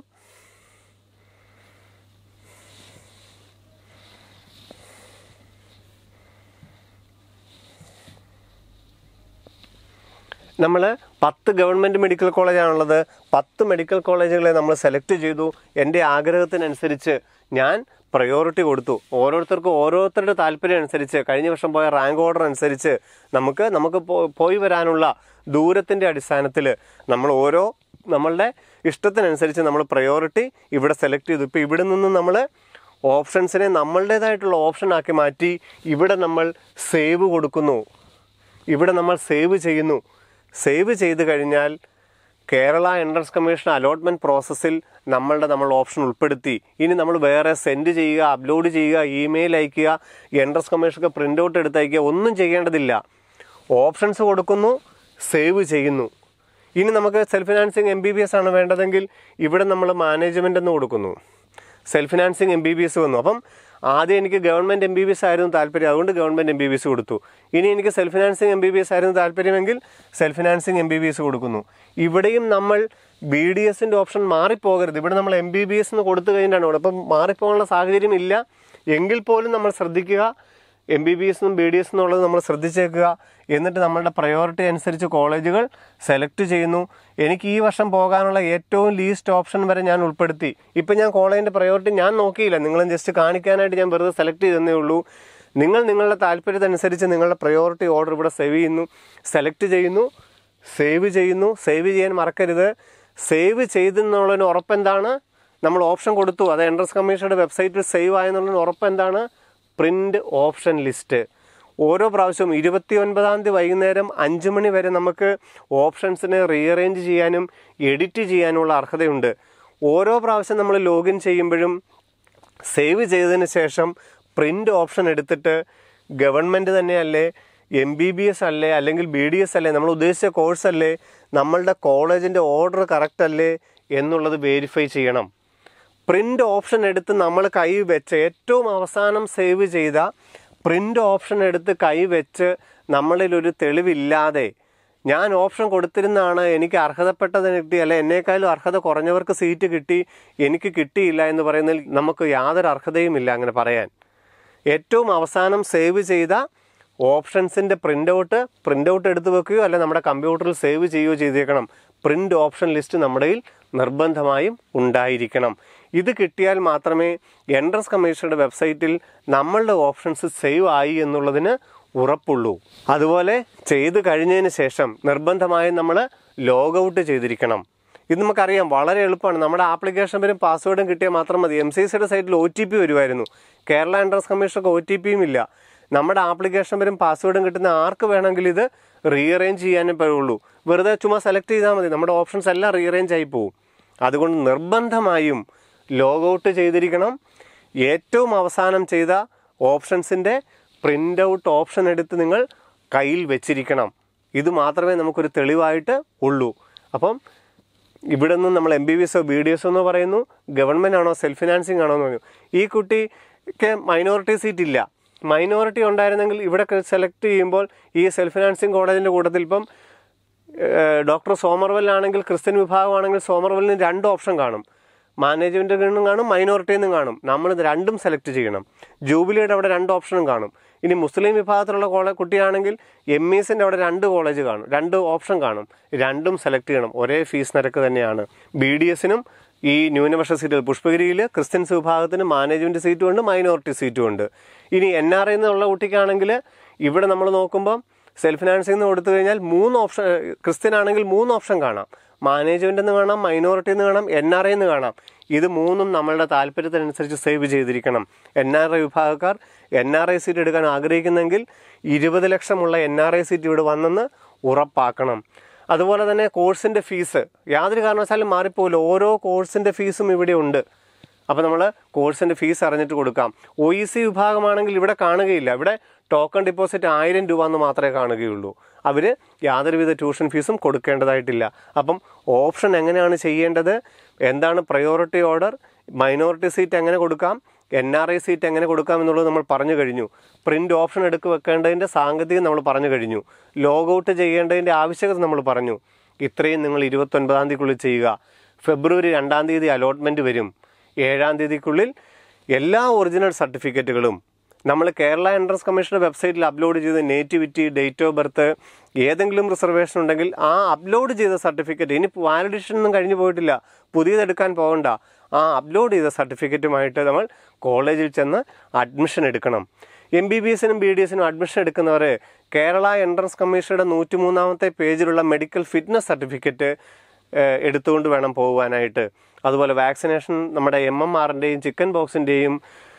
നമ്മൾ 10 ഗവൺമെൻറ് മെഡിക്കൽ കോളേജാണുള്ളത്. 10 മെഡിക്കൽ കോളേജുകളെ നമ്മൾ സെലക്ട് ചെയ്തു. എൻ്റെ ആഗ്രഹത്തിനനുസരിച്ച് ഞാൻ പ്രയോറിറ്റി കൊടുത്തു. ഓരോരുത്തരുടെ താല്പര്യം അനുസരിച്ച് കഴിഞ്ഞ വർഷം പോയ റാങ്ക് ഓർഡർ അനുസരിച്ച് നമുക്ക് പോയി വരാനുള്ള ദൂരത്തിൻ്റെ അടിസ്ഥാനത്തിൽ നമ്മൾ നമ്മളുടെ ഇഷ്ടത്തിനനുസരിച്ച് നമ്മൾ പ്രയോറിറ്റി ഇവിടെ സെലക്ട് ചെയ്തു. ഇപ്പോൾ ഇവിടെ നിന്ന് നമ്മൾ ഓപ്ഷൻസിനെ നമ്മളുടേതായിട്ടുള്ള ഓപ്ഷനാക്കി മാറ്റി ഇവിടെ നമ്മൾ സേവ് കൊടുക്കുന്നു, ഇവിടെ നമ്മൾ സേവ് ചെയ്യുന്നു. സേവ് ചെയ്ത് കഴിഞ്ഞാൽ കേരള എൻട്രൻസ് കമ്മീഷൻ അലോട്ട്മെൻറ്റ് പ്രോസസ്സിൽ നമ്മൾ ഓപ്ഷൻ ഉൾപ്പെടുത്തി. ഇനി നമ്മൾ വേറെ സെൻഡ് ചെയ്യുക, അപ്ലോഡ് ചെയ്യുക, ഇമെയിൽ അയക്കുക, എൻട്രൻസ് കമ്മീഷനൊക്കെ പ്രിൻ്റ് ഔട്ട് എടുത്തയക്കുക, ഒന്നും ചെയ്യേണ്ടതില്ല. ഓപ്ഷൻസ് കൊടുക്കുന്നു, സേവ് ചെയ്യുന്നു. ഇനി നമുക്ക് സെൽഫ് ഫിനാൻസിങ് MBBS ആണ് വേണ്ടതെങ്കിൽ ഇവിടെ നമ്മൾ മാനേജ്മെൻ്റ് എന്ന് കൊടുക്കുന്നു. സെൽഫ് ഫിനാൻസിങ് MBBS വന്നു. അപ്പം ആദ്യം എനിക്ക് ഗവൺമെൻറ് MBBS ആയിരുന്നു താല്പര്യം, അതുകൊണ്ട് ഗവൺമെൻറ് MBBS കൊടുത്തു. ഇനി എനിക്ക് സെൽഫ് ഫിനാൻസിങ് MBBS ആയിരുന്നു താല്പര്യമെങ്കിൽ സെൽഫ് ഫിനാൻസിങ് MBBS കൊടുക്കുന്നു. ഇവിടെയും നമ്മൾ BDSൻ്റെ ഓപ്ഷൻ മാറിപ്പോകരുത്. ഇവിടെ നമ്മൾ MBBS എന്ന് കൊടുത്തു കഴിഞ്ഞിട്ടാണ്. അപ്പം മാറിപ്പോകാനുള്ള സാഹചര്യം ഇല്ല. എങ്കിൽ പോലും നമ്മൾ ശ്രദ്ധിക്കുക, MBBS എന്നും BDS എന്നുള്ളത് നമ്മൾ ശ്രദ്ധിച്ചേക്കുക. എന്നിട്ട് നമ്മളുടെ പ്രയോറിറ്റി അനുസരിച്ച് കോളേജുകൾ സെലക്ട് ചെയ്യുന്നു. എനിക്ക് ഈ വർഷം പോകാനുള്ള ഏറ്റവും ലീസ്റ്റ് ഓപ്ഷൻ വരെ ഞാൻ ഉൾപ്പെടുത്തി. ഇപ്പം ഞാൻ കോളേജിൻ്റെ പ്രയോറിറ്റി ഞാൻ നോക്കിയില്ല, നിങ്ങളും ജസ്റ്റ് കാണിക്കാനായിട്ട് ഞാൻ വെറുതെ സെലക്ട് ചെയ്തതേ ഉള്ളൂ. നിങ്ങളുടെ താല്പര്യത്തിനനുസരിച്ച് നിങ്ങളുടെ പ്രയോറിറ്റി ഓർഡർ ഇവിടെ സേവ് ചെയ്യുന്നു, സെലക്ട് ചെയ്യുന്നു, സേവ് ചെയ്യുന്നു. സേവ് ചെയ്യാൻ മറക്കരുത്. സേവ് ചെയ്തെന്നുള്ളതിന് ഉറപ്പെന്താണ്? നമ്മൾ ഓപ്ഷൻ കൊടുത്തു, അത് എൻട്രൻസ് കമ്മീഷനുടെ വെബ്സൈറ്റിൽ സേവ് ആയെന്നുള്ളതിന് ഉറപ്പെന്താണ്? Print option list. ഓരോ പ്രാവശ്യവും 29-ാം തീയതി വൈകുന്നേരം 5 മണി വരെ നമുക്ക് ഓപ്ഷൻസിനെ റീഅറേഞ്ച് ചെയ്യാനും എഡിറ്റ് ചെയ്യാനുമുള്ള അർഹതയുണ്ട്. ഓരോ പ്രാവശ്യം നമ്മൾ ലോഗിൻ ചെയ്യുമ്പോഴും സേവ് ചെയ്തതിന് ശേഷം പ്രിൻ്റ് ഓപ്ഷൻ എടുത്തിട്ട് ഗവൺമെൻറ് തന്നെയല്ലേ, MBBS അല്ലേ, അല്ലെങ്കിൽ BDS അല്ലേ, നമ്മൾ ഉദ്ദേശിച്ച കോഴ്സ് അല്ലേ, നമ്മളുടെ കോളേജിൻ്റെ ഓർഡർ കറക്റ്റ് അല്ലേ എന്നുള്ളത് വെരിഫൈ ചെയ്യണം. പ്രിൻ്റ് ഓപ്ഷൻ എടുത്ത് നമ്മൾ കൈ വെച്ച് ഏറ്റവും അവസാനം സേവ് ചെയ്ത പ്രിൻ്റ് ഓപ്ഷൻ എടുത്ത് കൈവച്ച് നമ്മളിലൊരു തെളിവില്ലാതെ ഞാൻ ഓപ്ഷൻ കൊടുത്തിരുന്നാണ്, എനിക്ക് അർഹതപ്പെട്ടത് കിട്ടി, അല്ലെ എന്നേക്കാളും അർഹത കുറഞ്ഞവർക്ക് സീറ്റ് കിട്ടി, എനിക്ക് കിട്ടിയില്ല എന്ന് പറയുന്നതിൽ നമുക്ക് യാതൊരു അർഹതയുമില്ല അങ്ങനെ പറയാൻ. ഏറ്റവും അവസാനം സേവ് ചെയ്ത ഓപ്ഷൻസിൻ്റെ പ്രിൻ്റ് ഔട്ട് എടുത്ത് വെക്കുകയോ അല്ല നമ്മുടെ കമ്പ്യൂട്ടറിൽ സേവ് ചെയ്യുകയോ ചെയ്തേക്കണം. പ്രിൻ്റ് ഓപ്ഷൻ ലിസ്റ്റ് നമ്മുടെ കയ്യിൽ നിർബന്ധമായും ഉണ്ടായിരിക്കണം. ഇത് കിട്ടിയാൽ മാത്രമേ എൻട്രൻസ് കമ്മീഷനുടെ വെബ്സൈറ്റിൽ നമ്മളുടെ ഓപ്ഷൻസ് സേവ് ആയി എന്നുള്ളതിന് ഉറപ്പുള്ളൂ. അതുപോലെ ചെയ്ത് കഴിഞ്ഞതിന് ശേഷം നിർബന്ധമായും നമ്മൾ ലോഗ് ഔട്ട് ചെയ്തിരിക്കണം. ഇത് നമുക്കറിയാം, വളരെ എളുപ്പമാണ്. നമ്മുടെ ആപ്ലിക്കേഷൻ പേരും പാസ്വേഡും കിട്ടിയാൽ മാത്രം മതി. MCCയുടെ സൈറ്റിൽ OTP വരുമായിരുന്നു. കേരള എൻട്രൻസ് കമ്മീഷനൊക്കെ OTPയും ഇല്ല. നമ്മുടെ ആപ്ലിക്കേഷൻ പേരും പാസ്വേഡും കിട്ടുന്ന ആർക്ക് വേണമെങ്കിലും ഇത് റീഅറേഞ്ച് ചെയ്യാനേ പറ്റുള്ളൂ. വെറുതെ ചുമ്മാ സെലക്ട് ചെയ്താൽ മതി, നമ്മുടെ ഓപ്ഷൻസ് എല്ലാം റീഅറേഞ്ച് ആയി പോകും. അതുകൊണ്ട് നിർബന്ധമായും ലോഗ് ഔട്ട് ചെയ്തിരിക്കണം. ഏറ്റവും അവസാനം ചെയ്ത ഓപ്ഷൻസിൻ്റെ പ്രിൻ്റ് ഔട്ട് ഓപ്ഷൻ എടുത്ത് നിങ്ങൾ കയ്യിൽ വെച്ചിരിക്കണം. ഇത് മാത്രമേ നമുക്കൊരു തെളിവായിട്ട് ഉള്ളൂ. അപ്പം ഇവിടെ നിന്ന് നമ്മൾ MBBS BDS എന്നോ പറയുന്നു, ഗവൺമെൻറ് ആണോ സെൽഫ് ഫിനാൻസിങ് ആണോ എന്ന് പറഞ്ഞു. ഈ കുട്ടിക്ക് മൈനോറിറ്റി സീറ്റ് ഇല്ല. മൈനോറിറ്റി ഉണ്ടായിരുന്നെങ്കിൽ ഇവിടെ സെലക്ട് ചെയ്യുമ്പോൾ ഈ സെൽഫ് ഫിനാൻസിങ് കോളേജിൻ്റെ കൂട്ടത്തിൽ ഇപ്പം ഡോക്ടർ സോമർവെല്ലാണെങ്കിൽ ക്രിസ്ത്യൻ വിഭാഗമാണെങ്കിൽ സോമർവെല്ലിന് 2 ഓപ്ഷൻ കാണും. മാനേജ്മെൻറ്റിൽ നിന്നും കാണും, മൈനോറിറ്റിയിൽ നിന്നും കാണും. നമ്മൾ രണ്ടും സെലക്ട് ചെയ്യണം. ജൂബിലിയുടെ അവിടെ 2 ഓപ്ഷനും കാണും. ഇനി മുസ്ലിം വിഭാഗത്തിലുള്ള കുട്ടിയാണെങ്കിൽ MESൻ്റെ അവിടെ 2 കോളേജ് കാണും, 2 ഓപ്ഷൻ കാണും. രണ്ടും സെലക്ട് ചെയ്യണം. ഒരേ ഫീസ് നിരക്ക് തന്നെയാണ്. BDSനും ഈ ന്യൂനപക്ഷ സീറ്റുകൾ പുഷ്പഗിരിയിൽ ക്രിസ്ത്യൻസ് വിഭാഗത്തിന് മാനേജ്മെൻറ്റ് സീറ്റും ഉണ്ട്, മൈനോറിറ്റി സീറ്റും ഉണ്ട്. ഇനി NRI എന്നുള്ള കുട്ടിക്കാണെങ്കിൽ ഇവിടെ നമ്മൾ നോക്കുമ്പം സെൽഫ് ഫിനാൻസിൽ നിന്ന് കൊടുത്തു കഴിഞ്ഞാൽ 3 ഓപ്ഷൻ, ക്രിസ്ത്യൻ ആണെങ്കിൽ 3 ഓപ്ഷൻ കാണാം. മാനേജ്മെൻറ്റിൽ നിന്ന് കാണാം, മൈനോറിറ്റിയിൽ നിന്ന് കാണാം, NRI നിന്ന് കാണാം. ഇത് 3ഉം നമ്മളുടെ താല്പര്യത്തിനനുസരിച്ച് സേവ് ചെയ്തിരിക്കണം. NRI വിഭാഗക്കാർ NRI സീറ്റ് എടുക്കാൻ ആഗ്രഹിക്കുന്നെങ്കിൽ 20 ലക്ഷമുള്ള NRI സീറ്റ് ഇവിടെ വന്നെന്ന് ഉറപ്പാക്കണം. അതുപോലെ തന്നെ കോഴ്സിൻ്റെ ഫീസ് യാതൊരു കാരണവശാലും മാറിപ്പോകില്ല. ഓരോ കോഴ്സിൻ്റെ ഫീസും ഇവിടെ ഉണ്ട്. അപ്പോൾ നമ്മൾ കോഴ്സിൻ്റെ ഫീസ് അറിഞ്ഞിട്ട് കൊടുക്കാം. OEC വിഭാഗമാണെങ്കിൽ ഇവിടെ കാണുകയില്ല. ഇവിടെ ടോക്കൺ ഡിപ്പോസിറ്റ് 1000 രൂപ എന്ന് മാത്രമേ കാണുകയുള്ളൂ. അവർ യാതൊരുവിധ ട്യൂഷൻ ഫീസും കൊടുക്കേണ്ടതായിട്ടില്ല. അപ്പം ഓപ്ഷൻ എങ്ങനെയാണ് ചെയ്യേണ്ടത്, എന്താണ് പ്രയോറിറ്റി ഓർഡർ, മൈനോറിറ്റി സീറ്റ് എങ്ങനെ കൊടുക്കാം, NRI സീറ്റ് എങ്ങനെ കൊടുക്കാം എന്നുള്ളത് നമ്മൾ പറഞ്ഞു കഴിഞ്ഞു. പ്രിൻ്റ് ഓപ്ഷൻ എടുക്ക് വെക്കേണ്ടതിൻ്റെ സാങ്കേതികം നമ്മൾ പറഞ്ഞു കഴിഞ്ഞു. ലോഗ് ഔട്ട് ചെയ്യേണ്ടതിൻ്റെ ആവശ്യകത നമ്മൾ പറഞ്ഞു. ഇത്രയും നിങ്ങൾ 29-ാം തീയതിക്കുള്ളിൽ ചെയ്യുക. ഫെബ്രുവരി 2-ാം തീയതി അലോട്ട്മെൻറ്റ് വരും. 7-ാം തീയതിക്കുള്ളിൽ എല്ലാ ഒറിജിനൽ സർട്ടിഫിക്കറ്റുകളും നമ്മൾ കേരള എൻട്രൻസ് കമ്മീഷൻ്റെ വെബ്സൈറ്റിൽ അപ്ലോഡ് ചെയ്ത് നേറ്റിവിറ്റി, ഡേറ്റ് ഓഫ് ബർത്ത്, ഏതെങ്കിലും റിസർവേഷൻ ഉണ്ടെങ്കിൽ ആ അപ്ലോഡ് ചെയ്ത സർട്ടിഫിക്കറ്റ്, ഇനി വാലിഡേഷൻ ഒന്നും കഴിഞ്ഞു പോയിട്ടില്ല, പുതിയതെടുക്കാൻ പോകണ്ട, ആ അപ്ലോഡ് ചെയ്ത സർട്ടിഫിക്കറ്റുമായിട്ട് നമ്മൾ കോളേജിൽ ചെന്ന് അഡ്മിഷൻ എടുക്കണം. MBBSനും BDSനും അഡ്മിഷൻ എടുക്കുന്നവർ കേരള എൻട്രൻസ് കമ്മീഷനുടെ 103-ാമത്തെ പേജിലുള്ള മെഡിക്കൽ ഫിറ്റ്നസ് സർട്ടിഫിക്കറ്റ് എടുത്തുകൊണ്ട് വേണം പോകുവാനായിട്ട്. അതുപോലെ വാക്സിനേഷൻ നമ്മുടെ MMRൻ്റെയും ചിക്കൻ ബോക്സിൻ്റെയും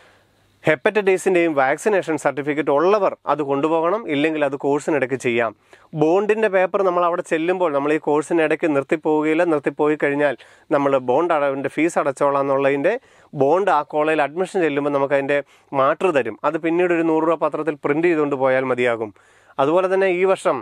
ഹെപ്പറ്റൈറ്റിസിൻ്റെയും വാക്സിനേഷൻ സർട്ടിഫിക്കറ്റ് ഉള്ളവർ അത് കൊണ്ടുപോകണം. ഇല്ലെങ്കിൽ അത് കോഴ്സിനിടയ്ക്ക് ചെയ്യാം. ബോണ്ടിൻ്റെ പേപ്പർ നമ്മൾ അവിടെ ചെല്ലുമ്പോൾ നമ്മൾ ഈ കോഴ്സിനിടയ്ക്ക് നിർത്തിപ്പോവുകയില്ല. നിർത്തിപ്പോയി കഴിഞ്ഞാൽ നമ്മൾ ബോണ്ട് അതിൻ്റെ ഫീസ് അടച്ചോളാം എന്നുള്ളതിൻ്റെ ബോണ്ട് ആ കോളേജിൽ അഡ്മിഷൻ ചെല്ലുമ്പോൾ നമുക്ക് അതിൻ്റെ മാറ്റർ തരും. അത് പിന്നീട് ഒരു 100 രൂപ പത്രത്തിൽ പ്രിൻ്റ് ചെയ്തുകൊണ്ട് പോയാൽ മതിയാകും. അതുപോലെ തന്നെ ഈ വർഷം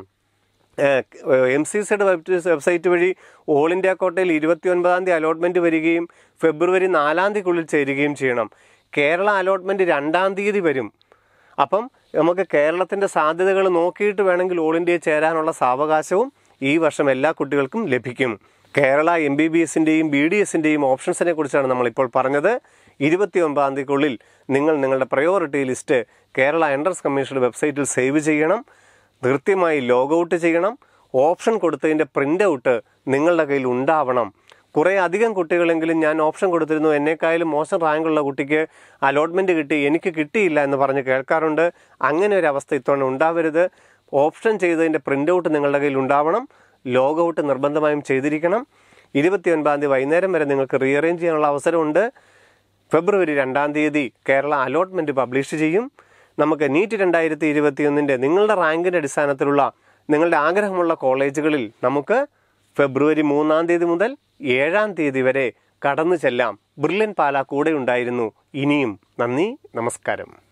MCCയുടെ വെബ്സൈറ്റ് വഴി ഓൾ ഇന്ത്യ കോട്ടയിൽ 29-ാം തീയതി അലോട്ട്മെൻറ്റ് വരികയും ഫെബ്രുവരി 4-ാം തീയതിക്കുള്ളിൽ ചേരുകയും ചെയ്യണം. കേരള അലോട്ട്മെൻറ്റ് 2-ാം തീയതി വരും. അപ്പം നമുക്ക് കേരളത്തിൻ്റെ സാധ്യതകൾ നോക്കിയിട്ട് വേണമെങ്കിൽ ഓൾ ഇന്ത്യയിൽ ചേരാനുള്ള സാവകാശവും ഈ വർഷം എല്ലാ കുട്ടികൾക്കും ലഭിക്കും. കേരള MBBSൻ്റെയും BDSൻ്റെയും ഓപ്ഷൻസിനെ കുറിച്ചാണ് നമ്മളിപ്പോൾ പറഞ്ഞത്. 29-ാം തീയതിക്കുള്ളിൽ നിങ്ങൾ നിങ്ങളുടെ പ്രയോറിറ്റി ലിസ്റ്റ് കേരള എൻട്രൻസ് കമ്മീഷൻ്റെ വെബ്സൈറ്റിൽ സേവ് ചെയ്യണം. കൃത്യമായി ലോഗ് ഔട്ട് ചെയ്യണം. ഓപ്ഷൻ കൊടുത്തതിൻ്റെ പ്രിൻ്റ് ഔട്ട് നിങ്ങളുടെ കയ്യിൽ ഉണ്ടാവണം. കുറേ അധികം കുട്ടികളെങ്കിലും ഞാൻ ഓപ്ഷൻ കൊടുത്തിരുന്നു, എന്നേക്കാളും മോശം റാങ്കുള്ള കുട്ടിക്ക് അലോട്ട്മെൻറ്റ് കിട്ടി, എനിക്ക് കിട്ടിയില്ല എന്ന് പറഞ്ഞ് കേൾക്കാറുണ്ട്. അങ്ങനെ ഒരു അവസ്ഥ ഇത്തവണ ഉണ്ടാവരുത്. ഓപ്ഷൻ ചെയ്തതിൻ്റെ പ്രിൻ്റ് ഔട്ട് നിങ്ങളുടെ കയ്യിൽ ഉണ്ടാവണം. ലോഗ് ഔട്ട് നിർബന്ധമായും ചെയ്തിരിക്കണം. 29-ാം തീയതി വൈകുന്നേരം വരെ നിങ്ങൾക്ക് റീഅറേഞ്ച് ചെയ്യാനുള്ള അവസരമുണ്ട്. ഫെബ്രുവരി 2-ാം തീയതി കേരള അലോട്ട്മെൻറ്റ് പബ്ലിഷ് ചെയ്യും. നമുക്ക് NEET 2021 നിങ്ങളുടെ റാങ്കിൻ്റെ അടിസ്ഥാനത്തിലുള്ള നിങ്ങളുടെ ആഗ്രഹമുള്ള കോളേജുകളിൽ നമുക്ക് ഫെബ്രുവരി 3-ാം തീയതി മുതൽ 7-ാം തീയതി വരെ കടന്നു ചെല്ലാം. ബ്രില്യൻ പാല കൂടെ ഉണ്ടായിരുന്നു. ഇനിയും നന്ദി, നമസ്കാരം.